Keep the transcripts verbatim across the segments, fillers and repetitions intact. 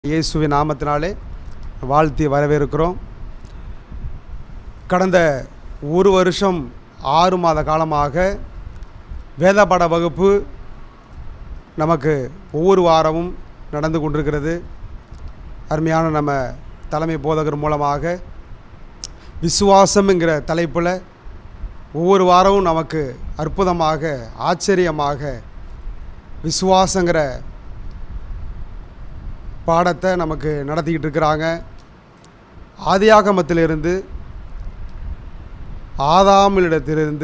இயேசுவின் நாமத்தினாலே வாழ்த்தி வரவேற்கிறோம். கடந்த ஒரு வருஷம் ஆறு மாத காலமாக வேதபாட வகுப்பு நமக்கு ஒவ்வொரு வாரமும் நடந்து கொண்டிருக்கிறது. அருமையான நம்ம தலைமை போதகர் மூலமாக விசுவாசம்ங்கிற தலைப்பில் ஒவ்வொரு வாரமும் நமக்கு அற்புதமாக ஆச்சரியமாக விசுவாசங்கிற பாடத்தை நமக்கு நடத்திக்கிட்டு இருக்கிறாங்க. ஆதியாகமத்திலிருந்து ஆதாமிலிடத்திலிருந்து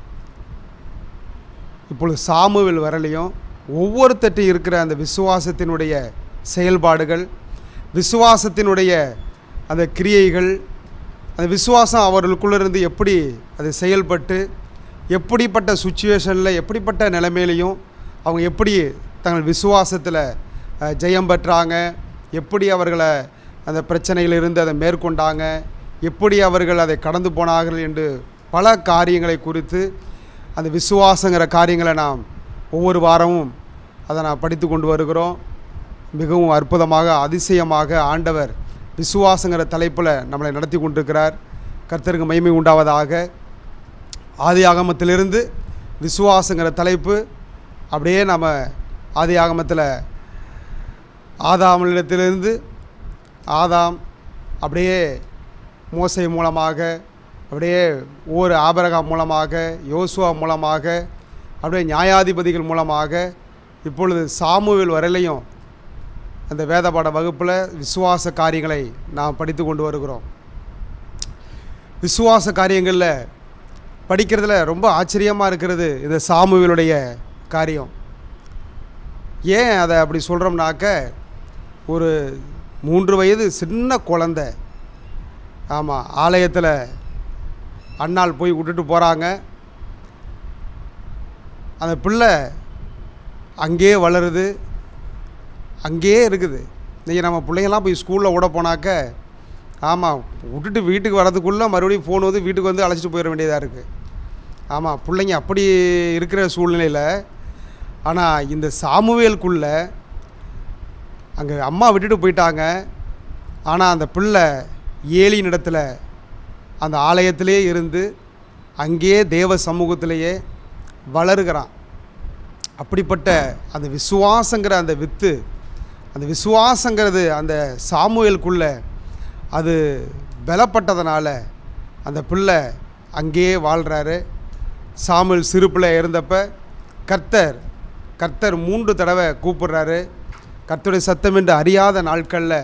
இப்பொழுது சாமுவேல் வரலையும் ஒவ்வொருத்தட்டு இருக்கிற அந்த விசுவாசத்தினுடைய செயல்பாடுகள், விசுவாசத்தினுடைய அந்த கிரியைகள், அந்த விசுவாசம் அவர்களுக்குள்ளேருந்து எப்படி அது செயல்பட்டு எப்படிப்பட்ட சுச்சுவேஷனில் எப்படிப்பட்ட நிலைமையிலையும் அவங்க எப்படி தங்கள் விசுவாசத்தில் ஜெயம் பெற்றாங்க, எப்படி அவர்களை அந்த பிரச்சனையிலிருந்து அதை மேற்கொண்டாங்க, எப்படி அவர்கள் அதை கடந்து போனார்கள் என்று பல காரியங்களை குறித்து அந்த விசுவாசங்கிற காரியங்களை நாம் ஒவ்வொரு வாரமும் அதை நாம் படித்து கொண்டு வருகிறோம். மிகவும் அற்புதமாக அதிசயமாக ஆண்டவர் விசுவாசங்கிற தலைப்பில் நம்மளை நடத்தி கொண்டிருக்கிறார். கர்த்தருக்கு மகிமை உண்டாவதாக. ஆதி ஆகமத்திலிருந்து விசுவாசங்கிற தலைப்பு அப்படியே நம்ம ஆதி ஆகமத்தில் ஆதாமிலிடத்திலிருந்து ஆதாம் அப்படியே மோசே மூலமாக அப்படியே ஒவ்வொரு ஆபிரகாம் மூலமாக யோசுவா மூலமாக அப்படியே நியாயாதிபதிகள் மூலமாக இப்பொழுது சாமுவேல் வரையிலையும் அந்த வேதபாட வகுப்பில் விசுவாச காரியங்களை நாம் படித்து கொண்டு வருகிறோம். விசுவாச காரியங்களில் படிக்கிறதுல ரொம்ப ஆச்சரியமாக இருக்கிறது இந்த சாமுவேலுடைய காரியம். ஏன் அதை அப்படி சொல்கிறோம்னாக்க, ஒரு மூன்று வயது சின்ன குழந்தை, ஆமாம், ஆலயத்தில் அண்ணாள் போய் விட்டுட்டு போகிறாங்க. அந்த பிள்ளை அங்கேயே வளருது, அங்கேயே இருக்குது. இன்றைக்கி நம்ம பிள்ளைங்கள்லாம் போய் ஸ்கூலில் விட போனாக்க, ஆமாம், விட்டுட்டு வீட்டுக்கு வரதுக்குள்ளே மறுபடியும் ஃபோன் வந்து வீட்டுக்கு வந்து அழைச்சிட்டு போயிட வேண்டியதாக இருக்குது. ஆமாம், பிள்ளைங்க அப்படி இருக்கிற சூழ்நிலையில், ஆனால் இந்த சாமுவேலுக்குள்ளே அங்கே அம்மா விட்டுட்டு போயிட்டாங்க. ஆனால் அந்த பிள்ளை ஏலியின் இடத்துல அந்த ஆலயத்திலே இருந்து அங்கேயே தேவ சமூகத்திலேயே வளருகிறான். அப்படிப்பட்ட அந்த விசுவாசங்கிற அந்த வித்து, அந்த விசுவாசங்கிறது அந்த சாமுவேலுக்குள்ளே அது பலப்பட்டதுனால அந்த பிள்ளை அங்கேயே வாழ்கிறாரு. சாமுவேல் சிறு பிள்ளை இருந்தப்போ கர்த்தர் கர்த்தர் மூன்று தடவை கூப்பிடுறாரு. கர்த்தருடைய சத்தம் என்று அறியாத நாட்களில்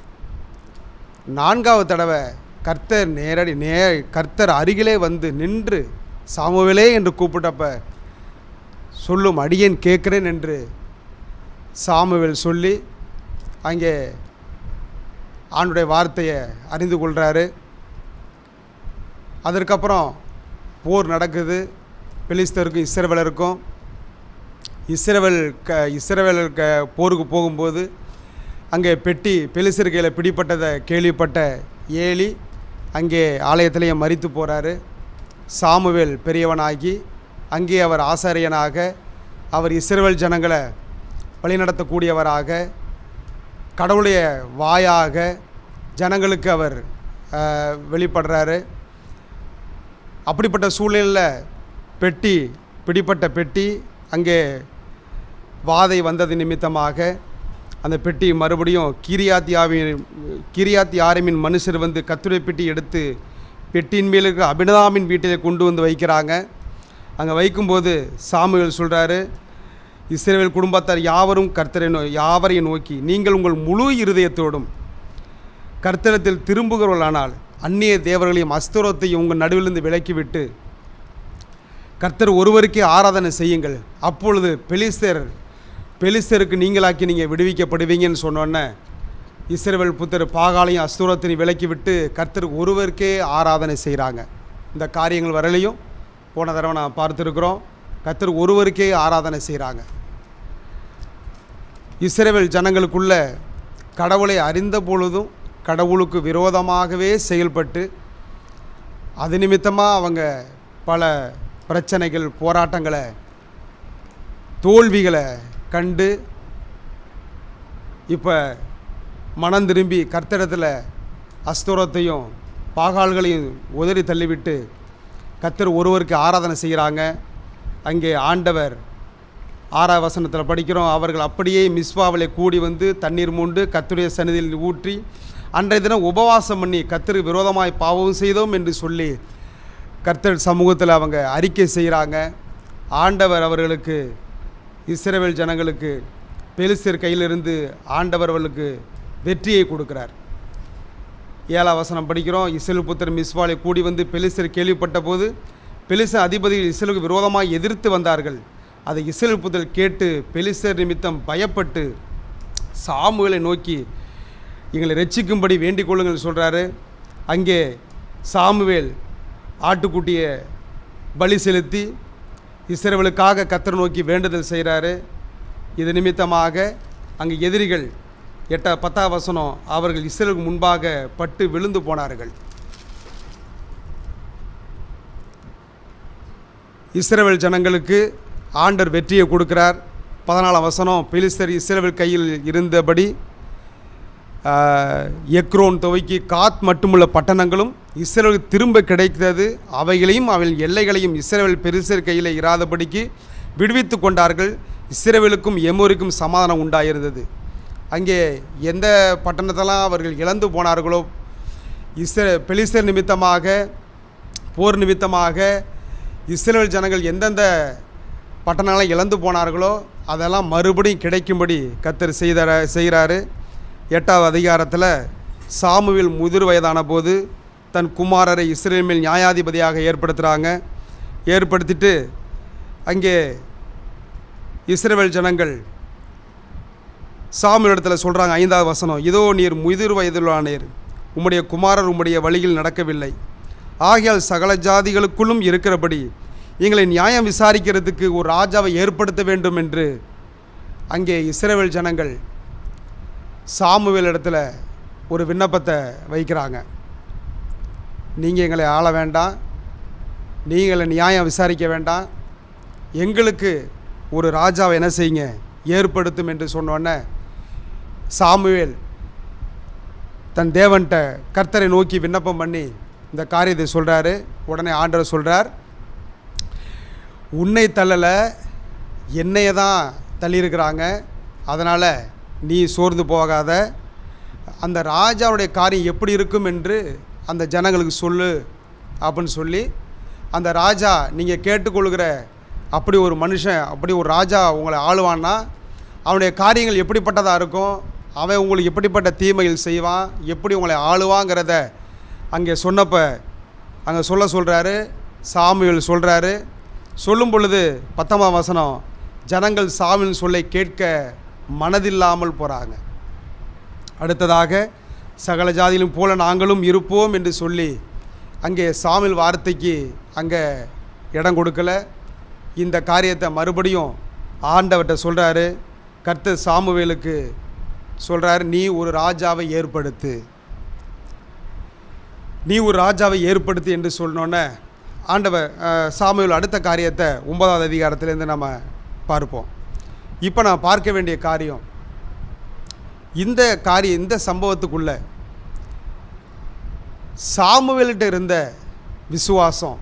நான்காவது தடவை கர்த்தர் நேரடி நே கர்த்தர் அருகிலே வந்து நின்று சாமுவேலே என்று கூப்பிட்டப்ப சொல்லும் அடியேன் கேட்குறேன் என்று சாமுவேல் சொல்லி அங்கே ஆண்டுடைய வார்த்தையை அறிந்து கொள்கிறாரு. அதற்கப்புறம் போர் நடக்குது. பெலிஸ்தருக்கும் இஸ்ரவேலருக்கும். இஸ்ரவேல் க இஸ்ரவேல் க போருக்கு போகும்போது அங்கே பெட்டி பெலிஸ்தர் கையில் பிடிப்பட்டதை கேள்விப்பட்ட ஏலி அங்கே ஆலயத்திலேயே மரித்து போகிறாரு. சாமுவேல் பெரியவனாகி அங்கே அவர் ஆசாரியனாக, அவர் இஸ்ரவேல் ஜனங்களை வழிநடத்தக்கூடியவராக, கடவுளுடைய வாயாக ஜனங்களுக்கு அவர் வெளிப்படுறாரு. அப்படிப்பட்ட சூழ்நிலையில் பெட்டி பிடிப்பட்ட பெட்டி அங்கே வாதை வந்தது நிமித்தமாக அந்த பெட்டி மறுபடியும் கீரியாத் யாரின் கீரியாத் யாரிமின் மனுஷர் வந்து கர்த்தருடைய பெட்டி எடுத்து பெட்டியின் மேல் இருக்கிற அபினதாமின் வீட்டிலே கொண்டு வந்து வைக்கிறாங்க. அங்கே வைக்கும்போது சாமுவேல் சொல்கிறாரு, இஸ்ரவேல் குடும்பத்தார் யாவரும் கர்த்தரை நோ யாவரையும் நோக்கி நீங்கள் உங்கள் முழு இருதயத்தோடும் கர்த்தரத்தில் திரும்புகிறவர்களானால் அந்நிய தேவர்களையும் அஸ்தரோத்தையும் உங்கள் நடுவிலிருந்து விலக்கிவிட்டு கர்த்தர் ஒருவருக்கே ஆராதனை செய்யுங்கள். அப்பொழுது பெலிஸ்தர் பெலிஸ்தருக்கு நீங்களாக்கி நீங்கள் விடுவிக்கப்படுவீங்கன்னு சொன்னோன்னே இஸ்ரவேல் புத்தர் பாகாலையும் அஸ்தூரத்தையும் விலக்கி விட்டு கர்த்தருக்கு ஒருவருக்கே ஆராதனை செய்கிறாங்க. இந்த காரியங்கள் வரலையும் போன தடவை நான் பார்த்துருக்குறோம். கர்த்தர் ஒருவருக்கே ஆராதனை செய்கிறாங்க. இஸ்ரவேல் ஜனங்களுக்குள்ள கடவுளை அறிந்த பொழுதும் கடவுளுக்கு விரோதமாகவே செயல்பட்டு அது நிமித்தமாக அவங்க பல பிரச்சனைகள், போராட்டங்களை, தோல்விகளை கண்டு இப்போ மனம் திரும்பி கர்த்தரிடத்தில் அஸ்தோரத்தையும் பாகால்களையும் உதறி தள்ளிவிட்டு கர்த்தர் ஒருவருக்கு ஆராதனை செய்கிறாங்க. அங்கே ஆண்டவர் ஆறாவது வசனத்தில் படிக்கிறோம், அவர்கள் அப்படியே மிஸ்பாவிலே கூடி வந்து தண்ணீர் மூண்டு கர்த்தருடைய சந்நிதியில் ஊற்றி அன்றைய தினம் உபவாசம் பண்ணி கர்த்தருக்கு விரோதமாய் பாவம் செய்தோம் என்று சொல்லி கர்த்தர் சமூகத்தில் அவங்க அறிக்கை செய்கிறாங்க. ஆண்டவர் அவர்களுக்கு இஸ்ரவேல் ஜனங்களுக்கு பெலிஸ்தர் கையிலிருந்து ஆண்டவர் அவர்களுக்கு வெற்றியை கொடுக்கிறார். ஏழாம் வசனம் படிக்கிறோம், இஸ்ரவேல் புத்திரர் மிஸ்பாலை கூடி வந்து பெலிஸ்தர் கேள்விப்பட்ட போது பெலிஸ்தர் அதிபதிகள் இஸ்ரவேலுக்கு விரோதமாக எதிர்த்து வந்தார்கள். அதை இஸ்ரவேல் புத்திரர் கேட்டு பெலிஸ்தர் நிமித்தம் பயப்பட்டு சாமுவேலை நோக்கி எங்களை ரட்சிக்கும்படி வேண்டிக் கொள்ளுங்கள் சொல்கிறாரு. அங்கே சாமுவேல் ஆட்டுக்குட்டியை பலி செலுத்தி இஸ்ரவேலுக்காக கர்த்தரை நோக்கி வேண்டுதல் செய்கிறாரு. இது நிமித்தமாக அங்கே எதிரிகள் எட்ட பத்தாம் வசனம், அவர்கள் இஸ்ரவேலுக்கு முன்பாக பட்டு விழுந்து போனார்கள். இஸ்ரவேல் ஜனங்களுக்கு ஆண்டவர் வெற்றியை கொடுக்கிறார். பதினாலாம் வசனம், பெலிஸ்தர் இஸ்ரவேல் கையில் இருந்தபடி எக்ரோன் துவக்கி காத் மட்டுமுள்ள பட்டணங்களும் இஸ்ரவேலுக்கு திரும்ப கிடைத்தது. அவைகளையும் அவள் எல்லைகளையும் இஸ்ரவேல் பெலிஸ்தர் கையில் இராதபடிக்கு விடுவித்து கொண்டார்கள். இஸ்ரவேலுக்கும் எமோருக்கும் சமாதானம் உண்டாயிருந்தது. அங்கே எந்த பட்டணத்தெல்லாம் அவர்கள் இழந்து போனார்களோ, இஸ்ர பெலிஸ்தர் நிமித்தமாக போர் நிமித்தமாக இஸ்ரவேல் ஜனங்கள் எந்தெந்த பட்டணங்களை இழந்து போனார்களோ அதெல்லாம் மறுபடியும் கிடைக்கும்படி கர்த்தர் செய்தார செய்கிறாரு. எட்டாவது அதிகாரத்தில் சாமுவேல் முதிர் வயதான போது தன் குமாரரை இஸ்ரவேல் மேல் நியாயாதிபதியாக ஏற்படுத்துகிறாங்க. ஏற்படுத்திட்டு அங்கே இஸ்ரவேல் ஜனங்கள் சாமுவேல் இடத்துல சொல்கிறாங்க. ஐந்தாவது வசனம், இதோ நீர் முதிர் வயதிலானீர், உம்முடைய குமாரர் உம்முடைய வழியில் நடக்கவில்லை. ஆகையால் சகல ஜாதிகளுக்குள்ளும் இருக்கிறபடி எங்களை நியாயம் விசாரிக்கிறதுக்கு ஒரு ராஜாவை ஏற்படுத்த வேண்டும் என்று அங்கே இஸ்ரவேல் ஜனங்கள் சாமுவேல் இடத்துல ஒரு விண்ணப்பத்தை வைக்கிறாங்க. நீங்கள் எங்களை ஆள வேண்டாம், நீங்கள் நியாயம் விசாரிக்க வேண்டாம், எங்களுக்கு ஒரு ராஜாவை என்ன செய்யுங்க ஏற்படுத்தும் என்று சொன்னோன்னே சாமுவேல் தன் தேவன்கிட்ட கர்த்தரை நோக்கி விண்ணப்பம் பண்ணி இந்த காரியத்தை சொல்கிறாரு. உடனே ஆண்டவர் சொல்கிறார், உன்னை தள்ளலை, என்னையை தான் தள்ளியிருக்கிறாங்க, அதனால் நீ சோர்ந்து போகாத, அந்த ராஜாவுடைய காரியம் எப்படி இருக்கும் என்று அந்த ஜனங்களுக்கு சொல்லு அப்படின்னு சொல்லி, அந்த ராஜா நீங்கள் கேட்டுக்கொள்கிற அப்படி ஒரு மனுஷன், அப்படி ஒரு ராஜா உங்களை ஆளுவான்னா அவனுடைய காரியங்கள் எப்படிப்பட்டதாக இருக்கும், அவன் உங்களுக்கு எப்படிப்பட்ட தீமைகள் செய்வான், எப்படி உங்களை ஆளுவாங்கிறத அங்கே சொன்னப்போ அங்கே சொல்ல சொல்கிறாரு. சாமுவேல் சொல்கிறாரு. சொல்லும் பொழுது பத்தாம் வசனம், ஜனங்கள் சாமுவேல் சொல்லை கேட்க மனதில்லாமல் போகிறாங்க. அடுத்ததாக சகல ஜாதியிலும் போல நாங்களும் இருப்போம் என்று சொல்லி அங்கே சாமுவேல் வார்த்தைக்கு அங்கே இடம் கொடுக்கல. இந்த காரியத்தை மறுபடியும் ஆண்டவர்கிட்ட சொல்கிறாரு. கர்த்தர் சாமுவேலுக்கு சொல்கிறார், நீ ஒரு ராஜாவை ஏற்படுத்து, நீ ஒரு ராஜாவை ஏற்படுத்து என்று சொன்னோன்னே ஆண்டவர் சாமுவேல் அடுத்த காரியத்தை ஒன்பதாவது அதிகாரத்திலேருந்து நம்ம பார்ப்போம். இப்போ நான் பார்க்க வேண்டிய காரியம், இந்த காரியம் இந்த சம்பவத்துக்குள்ள சாமுவேல்கிட்ட இருந்த விசுவாசம்,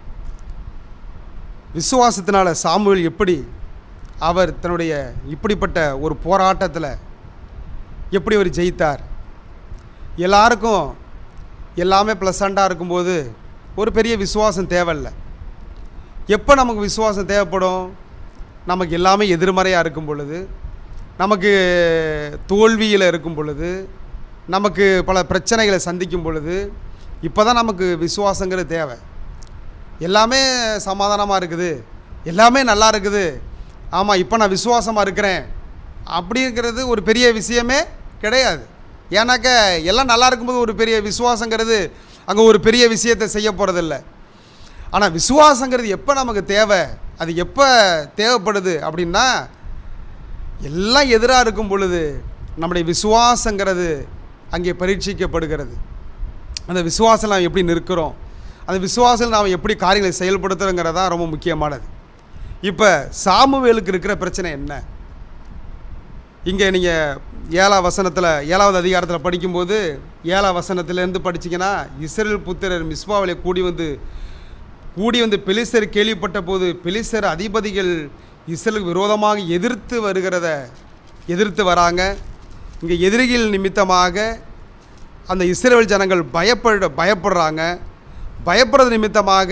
விசுவாசத்தினால சாமுவேல் எப்படி அவர் தன்னுடைய இப்படிப்பட்ட ஒரு போராட்டத்தில் எப்படி அவர் ஜெயித்தார். எல்லாருக்கும் எல்லாமே ப்ளசண்ட்டாக இருக்கும்போது ஒரு பெரிய விசுவாசம் தேவையில்லை. எப்போ நமக்கு விசுவாசம் தேவைப்படும், நமக்கு எல்லாமே எதிர்மறையாக இருக்கும் பொழுது, நமக்கு தோல்வியில் இருக்கும் பொழுது, நமக்கு பல பிரச்சனைகளை சந்திக்கும் பொழுது, இப்போ தான் நமக்கு விசுவாசங்கிறது தேவை. எல்லாமே சமாதானமாக இருக்குது, எல்லாமே நல்லா இருக்குது, ஆமாம் இப்போ நான் விசுவாசமாக இருக்கிறேன் அப்படிங்கிறது ஒரு பெரிய விஷயமே கிடையாது. ஏன்னாக்க எல்லாம் நல்லா இருக்கும்போது ஒரு பெரிய விசுவாசங்கிறது அங்கே ஒரு பெரிய விஷயத்தை செய்ய போகிறதில்ல. ஆனால் விசுவாசங்கிறது எப்போ நமக்கு தேவை, அது எப்போ தேவைப்படுது அப்படின்னா, எல்லாம் எதிராக இருக்கும் பொழுது நம்முடைய விசுவாசங்கிறது அங்கே பரீட்சிக்கப்படுகிறது. அந்த விசுவாசம் நாம் எப்படி நிற்கிறோம், அந்த விசுவாசத்தில் நாம் எப்படி காரியங்களை செயல்படுத்துகிறோங்கிறது தான் ரொம்ப முக்கியமானது. இப்போ சாமுவேலுக்கு இருக்கிற பிரச்சனை என்ன, இங்கே நீங்கள் ஏழாம் வசனத்தில் ஏழாவது அதிகாரத்தில் படிக்கும்போது ஏழாம் வசனத்திலேருந்து படிச்சிங்கன்னா, இஸ்ரவேல் புத்திரர் மிஸ்பாவிலே கூடி வந்து கூடி வந்து பெலிஸ்தர் கேள்விப்பட்ட போது பெலிஸ்தர் அதிபதிகள் இஸ்ரவேலுக்கு விரோதமாக எதிர்த்து வருகிறத எதிர்த்து வராங்க. இங்கே எதிரிகள் நிமித்தமாக அந்த இஸ்ரவேல் ஜனங்கள் பயப்பட பயப்படுறாங்க. பயப்படுறது நிமித்தமாக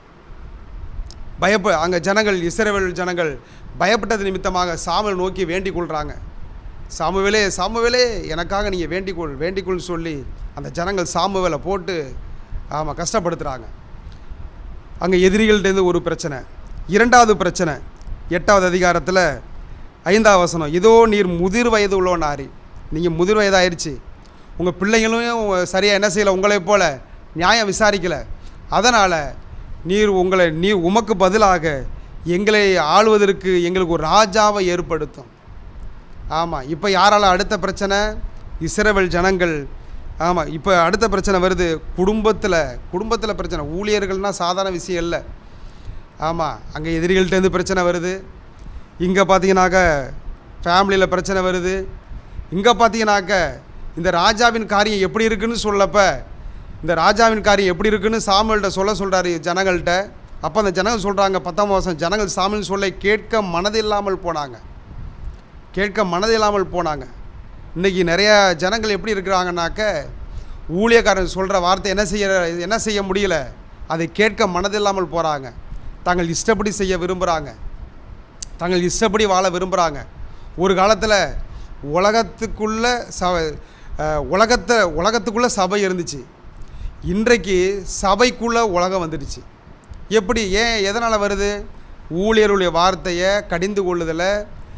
பயப்ப அங்கே ஜனங்கள் இஸ்ரவேல் ஜனங்கள் பயப்பட்டது நிமித்தமாக சாமுவேல் நோக்கி வேண்டிக் கொள்கிறாங்க. சாமுவேலே சாமுவேலே எனக்காக நீங்கள் வேண்டிக்கொள் வேண்டிக்கொள்னு சொல்லி அந்த ஜனங்கள் சாமுவேலை போட்டு ஆமாம் கஷ்டப்படுத்துகிறாங்க. அங்கே எதிரிகள்டேருந்து ஒரு பிரச்சனை. இரண்டாவது பிரச்சனை எட்டாவது அதிகாரத்தில் ஐந்தாவது வசனம், இதோ நீர் முதிர் வயது உள்ளோ நாரி, நீங்கள் முதிர் வயதாயிருச்சு, உங்கள் பிள்ளைங்களும் சரியாக என்ன செய்யலை, உங்களைப் போல் நியாயம் விசாரிக்கலை, அதனால் நீர் உங்களை நீ உமக்கு பதிலாக எங்களை ஆளுவதற்கு எங்களுக்கு ஒரு ராஜாவை ஏற்படுத்தும். ஆமாம், இப்போ யாரால் அடுத்த பிரச்சனை, இஸ்ரவேல் ஜனங்கள். ஆமாம், இப்போ அடுத்த பிரச்சனை வருது குடும்பத்தில். குடும்பத்தில் பிரச்சனை, ஊழியர்கள்னால் சாதாரண விஷயம் இல்லை. ஆமாம், அங்கே எதிரிகள்கிட்டேருந்து பிரச்சனை வருது. இங்கே பார்த்தீங்கன்னாக்க ஃபேமிலியில் பிரச்சனை வருது. இங்கே பார்த்தீங்கன்னாக்க இந்த ராஜாவின் காரியம் எப்படி இருக்குன்னு சொல்லப்ப இந்த ராஜாவின் காரியம் எப்படி இருக்குன்னு சாமுவேல்கிட்ட சொல்ல சொல்கிறாரு ஜனங்கள்கிட்ட. அப்போ அந்த ஜனங்கள் சொல்கிறாங்க, பத்தாம் வருஷம் ஜனங்கள் சாமுவேல் சொல்ல கேட்க மனதில்லாமல் போனாங்க கேட்க மனதில்லாமல் போனாங்க. இன்றைக்கி நிறைய ஜனங்கள் எப்படி இருக்கிறாங்கன்னாக்க ஊழியக்காரன் சொல்கிற வார்த்தை என்ன செய்ய என்ன செய்ய முடியல, அதை கேட்க மனதில்லாமல் போகிறாங்க. தாங்கள் இஷ்டப்படி செய்ய விரும்புகிறாங்க, தாங்கள் இஷ்டப்படி வாழ விரும்புகிறாங்க. ஒரு காலத்தில் உலகத்துக்குள்ளே ச உலகத்தை உலகத்துக்குள்ளே சபை இருந்துச்சு. இன்றைக்கு சபைக்குள்ளே உலகம் வந்துடுச்சு. எப்படி, ஏன், எதனால் வருது? ஊழியருடைய வார்த்தையை கடிந்து கொள்ளுதலை,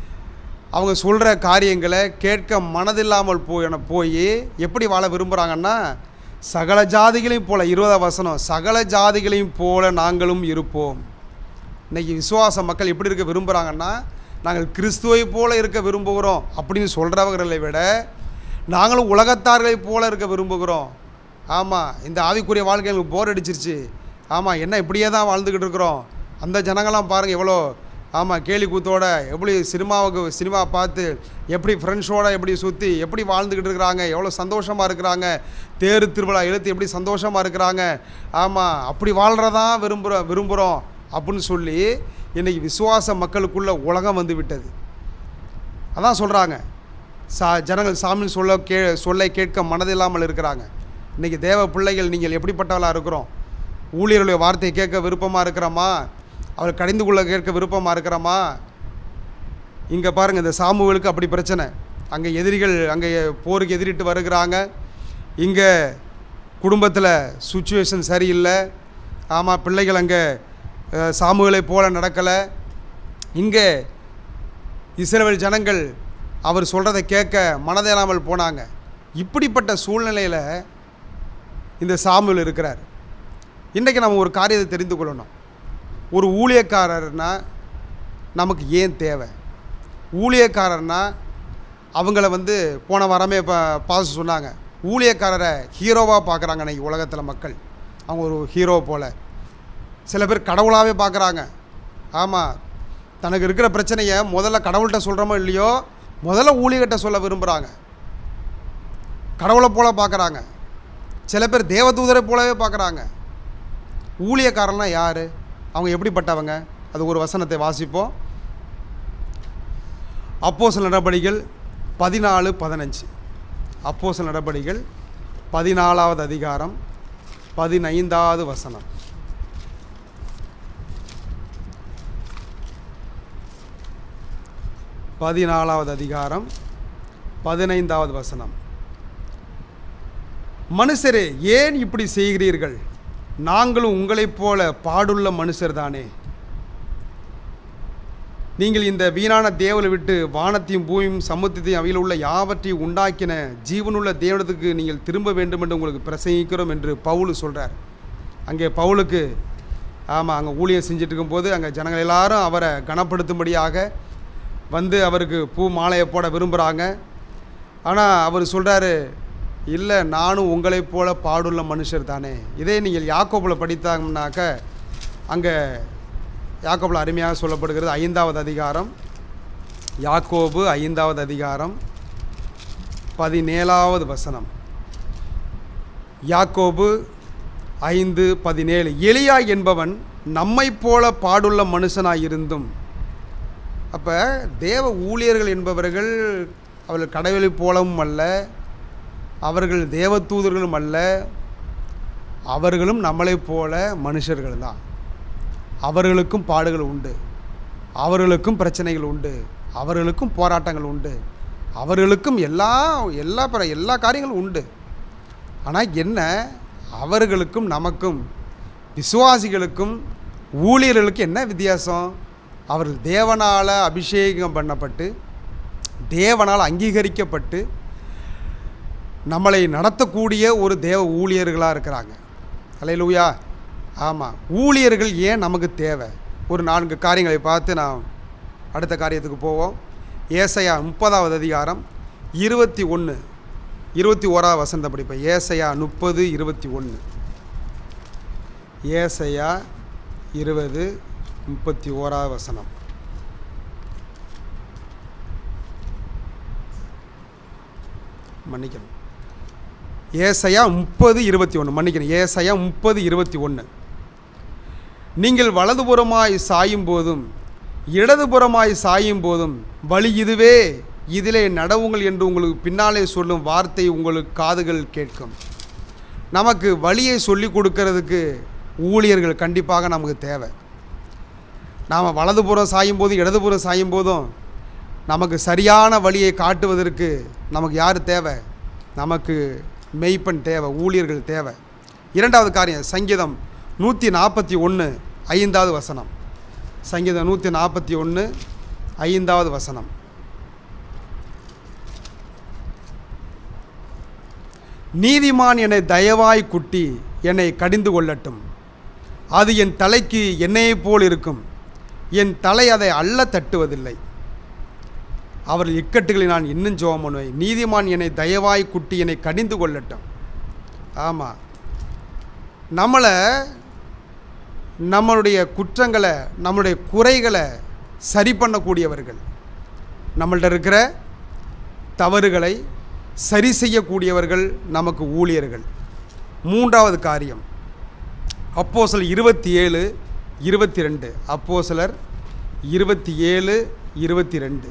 அவங்க சொல்கிற காரியங்களை கேட்க மனதில்லாமல் போய் போய் எப்படி வாழ விரும்புகிறாங்கன்னா, சகல ஜாதிகளையும் போல, இருபதாம் வசனம், சகல ஜாதிகளையும் போல நாங்களும் இருப்போம். இன்றைக்கி விசுவாச மக்கள் எப்படி இருக்க விரும்புகிறாங்கன்னா, நாங்கள் கிறிஸ்துவை போல இருக்க விரும்புகிறோம் அப்படின்னு சொல்கிறவர்களை விட நாங்களும் உலகத்தார்களை போல இருக்க விரும்புகிறோம். ஆமாம், இந்த ஆவிக்குரிய வாழ்க்கை எங்களுக்கு போர் அடிச்சிருச்சு. ஆமாம், என்ன இப்படியே தான் வாழ்ந்துக்கிட்டு இருக்கிறோம். அந்த ஜனங்கள்லாம் பாருங்கள் எவ்வளோ ஆமாம் கேலி கூத்தோட எப்படி சினிமாவுக்கு சினிமா பார்த்து எப்படி ஃப்ரெண்ட்ஸோடு எப்படி சுற்றி எப்படி வாழ்ந்துக்கிட்டு இருக்கிறாங்க, எவ்வளோ சந்தோஷமாக இருக்கிறாங்க, தேர் திருவிழா இழுத்து எப்படி சந்தோஷமாக இருக்கிறாங்க. ஆமாம், அப்படி வாழ்கிறதான் விரும்புகிற விரும்புகிறோம் அப்படின்னு சொல்லி இன்றைக்கி விசுவாச மக்களுக்குள்ள உலகம் வந்து விட்டது. அதான் சொல்கிறாங்க, சா ஜனங்கள் சாமி சொல்ல கே சொல்லை கேட்க மனதில்லாமல் இருக்கிறாங்க. இன்றைக்கி தேவ பிள்ளைகள் நீங்கள் எப்படிப்பட்டவளாக இருக்கிறோம்? ஊழியர்களுடைய வார்த்தையை கேட்க விருப்பமாக இருக்கிறோமா? அவர் கடிந்து கொள்ள கேட்க விருப்பமாக இருக்கிறோமா? இங்கே பாருங்கள், இந்த சாமுவேலுக்கு அப்படி பிரச்சனை. அங்கே எதிரிகள் அங்கே போருக்கு எதிரிட்டு வருகிறாங்க. இங்கே குடும்பத்தில் சுச்சுவேஷன் சரியில்லை. ஆமாம், பிள்ளைகள் அங்கே சாமுவேலை போல நடக்கலை. இங்கே இஸ்ரவேல் ஜனங்கள் அவர் சொல்கிறத கேட்க மனதில்லாமல் போனாங்க. இப்படிப்பட்ட சூழ்நிலையில் இந்த சாமுவேல் இருக்கிறார். இன்றைக்கி நம்ம ஒரு காரியத்தை தெரிந்து கொள்ளணும். ஒரு ஊழியக்காரர்னா நமக்கு ஏன் தேவை? ஊழியக்காரர்னா அவங்கள வந்து போன வாரமே இப்போ பாஸ் சொன்னாங்க, ஊழியக்காரரை ஹீரோவாக பார்க்குறாங்க இன்றைக்கி உலகத்தில் மக்கள். அவங்க ஒரு ஹீரோ போல், சில பேர் கடவுளாகவே பார்க்குறாங்க. ஆமாம், தனக்கு இருக்கிற பிரச்சனையை முதல்ல கடவுள்கிட்ட சொல்கிறோமோ இல்லையோ, முதல்ல ஊழியர்கிட்ட சொல்ல விரும்புகிறாங்க. கடவுளை போல் பார்க்குறாங்க. சில பேர் தேவதூதரை போலவே பார்க்குறாங்க. ஊழியக்காரன்னா யார்? அவங்க எப்படிப்பட்டவங்க? அது ஒரு வசனத்தை வாசிப்போம். அப்போஸ்தலர் நடபடிகள் பதினாலு பதினஞ்சு. அப்போஸ்தலர் நடபடிகள் பதினாலாவது அதிகாரம் பதினைந்தாவது வசனம். பதினாலாவது அதிகாரம் பதினைந்தாவது வசனம். மனுஷரே, ஏன் இப்படி செய்கிறீர்கள்? நாங்களும் உங்களைப் போல பாடுள்ள மனுஷர் தானே. நீங்கள் இந்த வீணான தேவனை விட்டு வானத்தையும் பூமியும் சமுத்திரத்தையும் அவையில் உள்ள யாவற்றையும் உண்டாக்கின ஜீவனுள்ள தேவனத்துக்கு நீங்கள் திரும்ப வேண்டும் என்று உங்களுக்கு பிரசங்கிக்கிறோம் என்று பவுல் சொல்கிறார். அங்கே பவுலுக்கு ஆமாம், அங்கே ஊழியம் செஞ்சுட்டு இருக்கும்போது அங்கே ஜனங்கள் எல்லாரும் அவரை கனப்படுத்தும்படியாக வந்து அவருக்கு பூ மாலையை போட விரும்புகிறாங்க. ஆனால் அவர் சொல்கிறாரு, இல்லை, நானும் உங்களைப் போல பாடுள்ள மனுஷர் தானே. இதே நீங்கள் யாக்கோபில் படித்தாங்கன்னாக்க அங்கே யாக்கோபில் அருமையாக சொல்லப்படுகிறது. ஐந்தாவது அதிகாரம், யாக்கோபு ஐந்தாவது அதிகாரம் பதினேழாவது வசனம். யாக்கோபு ஐந்து பதினேழு. எலியா என்பவன் நம்மை போல பாடுள்ள மனுஷனாயிருந்தும். அப்போ தேவ ஊழியர்கள் என்பவர்கள் அவர்கள் கடவுளை போலவும் அல்ல, அவர்கள் தேவ தூதர்களும் அல்ல, அவர்களும் நம்மளைப் போல மனுஷர்கள் தான். அவர்களுக்கும் பாடுகள் உண்டு, அவர்களுக்கும் பிரச்சனைகள் உண்டு, அவர்களுக்கும் போராட்டங்கள் உண்டு, அவர்களுக்கும் எல்லா எல்லா பிற எல்லா காரியங்களும் உண்டு. ஆனால் என்ன, அவர்களுக்கும் நமக்கும் விசுவாசிகளுக்கும் ஊழியர்களுக்கும் என்ன வித்தியாசம்? அவர்கள் தேவனால் அபிஷேகம் பண்ணப்பட்டு தேவனால் அங்கீகரிக்கப்பட்டு நம்மளை நடத்தக்கூடிய ஒரு தேவ ஊழியர்களாக இருக்கிறாங்க. அல்லேலூயா. ஆமாம், ஊழியர்கள் ஏன் நமக்கு தேவை? ஒரு நான்கு காரியங்களை பார்த்து நாம் அடுத்த காரியத்துக்கு போவோம். ஏசாயா முப்பதாவது அதிகாரம் இருபத்தி ஒன்று இருபத்தி ஓராவது வசனத்தை படிப்பேன். ஏசாயா முப்பது இருபத்தி ஒன்று. ஏசாயா இருபது முப்பத்தி ஓராவது வசனம். மன்னிக்கணும், ஏசாயா முப்பது இருபத்தி ஒன்று மன்னிக்கணும் ஏசாயா முப்பது இருபத்தி ஒன்று. நீங்கள் வலதுபுறமாய் சாயும் போதும் இடதுபுறமாய் சாயும் போதும் வழி இதுவே, இதிலே நடவுங்கள் என்று உங்களுக்கு பின்னாலே சொல்லும் வார்த்தை உங்களுக்கு காதுகள் கேட்கும். நமக்கு வழியை சொல்லி கொடுக்கறதுக்கு ஊழியர்கள் கண்டிப்பாக நமக்கு தேவை. நாம் வலதுபுறம் சாயும் போதும் இடதுபுறம் சாயும் போதும் நமக்கு சரியான வழியை காட்டுவதற்கு நமக்கு யார் தேவை? நமக்கு மெய்ப்பன் தேவை, ஊழியர்கள் தேவை. இரண்டாவது காரியம், சங்கீதம் நூற்றி நாற்பத்தி ஒன்று ஐந்தாவது வசனம். சங்கீதம் நூற்றி நாற்பத்தி ஒன்று ஐந்தாவது வசனம். நீதிமான் என்னை தயவாய் குட்டி என்னை கடிந்து கொள்ளட்டும், அது என் தலைக்கு எண்ணெயைப் போல் இருக்கும், என் தலை அதை அள்ள தட்டுவதில்லை. அவர்கள் இக்கட்டுகளை நான் இன்னும் ஜெபம் பண்ணுவேன். நீதிமான் என்னை தயவாய் குட்டி என்னை கடிந்து கொள்ளட்டும். ஆமாம், நம்மளை நம்மளுடைய குற்றங்களை நம்மளுடைய குறைகளை சரி பண்ணக்கூடியவர்கள், நம்மள்ட்ட இருக்கிற தவறுகளை சரி செய்யக்கூடியவர்கள் நமக்கு ஊழியர்கள். மூன்றாவது காரியம், அப்போஸ்தலர் இருபத்தி ஏழு இருபத்தி ரெண்டு. அப்போஸ்தலர் இருபத்தி ஏழு இருபத்தி ரெண்டு.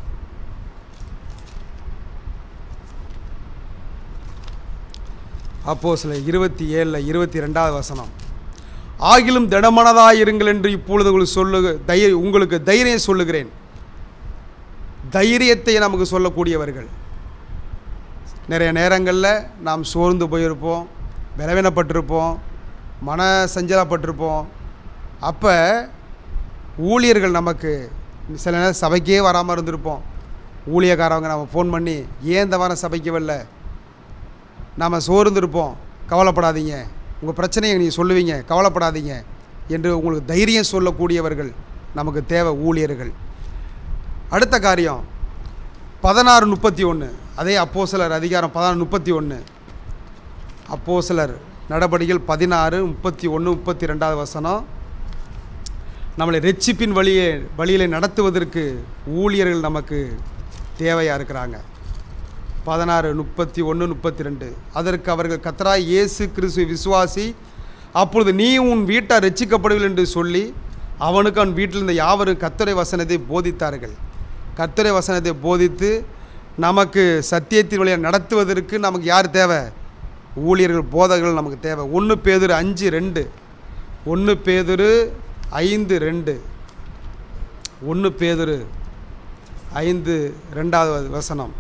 அப்போஸ்தலர் இருபத்தி ஏழில் இருபத்தி ரெண்டாவது வசனம். ஆகிலும் திடமனதாயிருங்கள் என்று இப்பொழுது உங்களுக்கு சொல்லு தைரிய உங்களுக்கு தைரியம் சொல்லுகிறேன். தைரியத்தை நமக்கு சொல்லக்கூடியவர்கள். நிறைய நேரங்களில் நாம் சோர்ந்து போயிருப்போம், பலவீனப்பட்டிருப்போம், மன சஞ்சலப்பட்டிருப்போம். அப்போ ஊழியர்கள் நமக்கு சில நேரம் சபைக்கே வராமல் இருந்திருப்போம். ஊழியக்காரவங்க நம்ம ஃபோன் பண்ணி, ஏன் இந்த வாரம் சபைக்கு வரல, நாம் சோர்ந்துருப்போம், கவலைப்படாதீங்க, உங்கள் பிரச்சனையை நீங்கள் சொல்லுவீங்க, கவலைப்படாதீங்க என்று உங்களுக்கு தைரியம் சொல்லக்கூடியவர்கள் நமக்கு தேவை, ஊழியர்கள். அடுத்த காரியம் பதினாறு முப்பத்தி ஒன்று. அதே அப்போஸ்தலர் அதிகாரம் பதினாறு முப்பத்தி ஒன்று. அப்போஸ்தலர் நடபடிகள் பதினாறு முப்பத்தி ஒன்று முப்பத்தி ரெண்டாவது வசனம். நம்மளை ரட்சிப்பின் வழியே வழியிலே நடத்துவதற்கு ஊழியர்கள் நமக்கு தேவையாக இருக்கிறாங்க. பதினாறு முப்பத்தி ஒன்று முப்பத்தி ரெண்டு. அதற்கு அவர்கள், கர்த்தராய் இயேசு கிறிஸ்துவை விசுவாசி, அப்பொழுது நீ உன் வீட்டார் ரட்சிக்கப்படுவீர்கள் என்று சொல்லி அவனுக்கு அவன் வீட்டில் இருந்த யாவரும் கர்த்தருடைய வசனத்தை போதித்தார்கள். கர்த்தருடைய வசனத்தை போதித்து நமக்கு சத்தியத்தின் வழியாக நடத்துவதற்கு நமக்கு யார் தேவை? ஊழியர்கள், போதகர்கள் நமக்கு தேவை. ஒன்று பேதுரு அஞ்சு ரெண்டு. ஒன்று பேதுரு ஐந்து ரெண்டு. ஒன்று பேதுரு ஐந்து ரெண்டாவது வசனம்.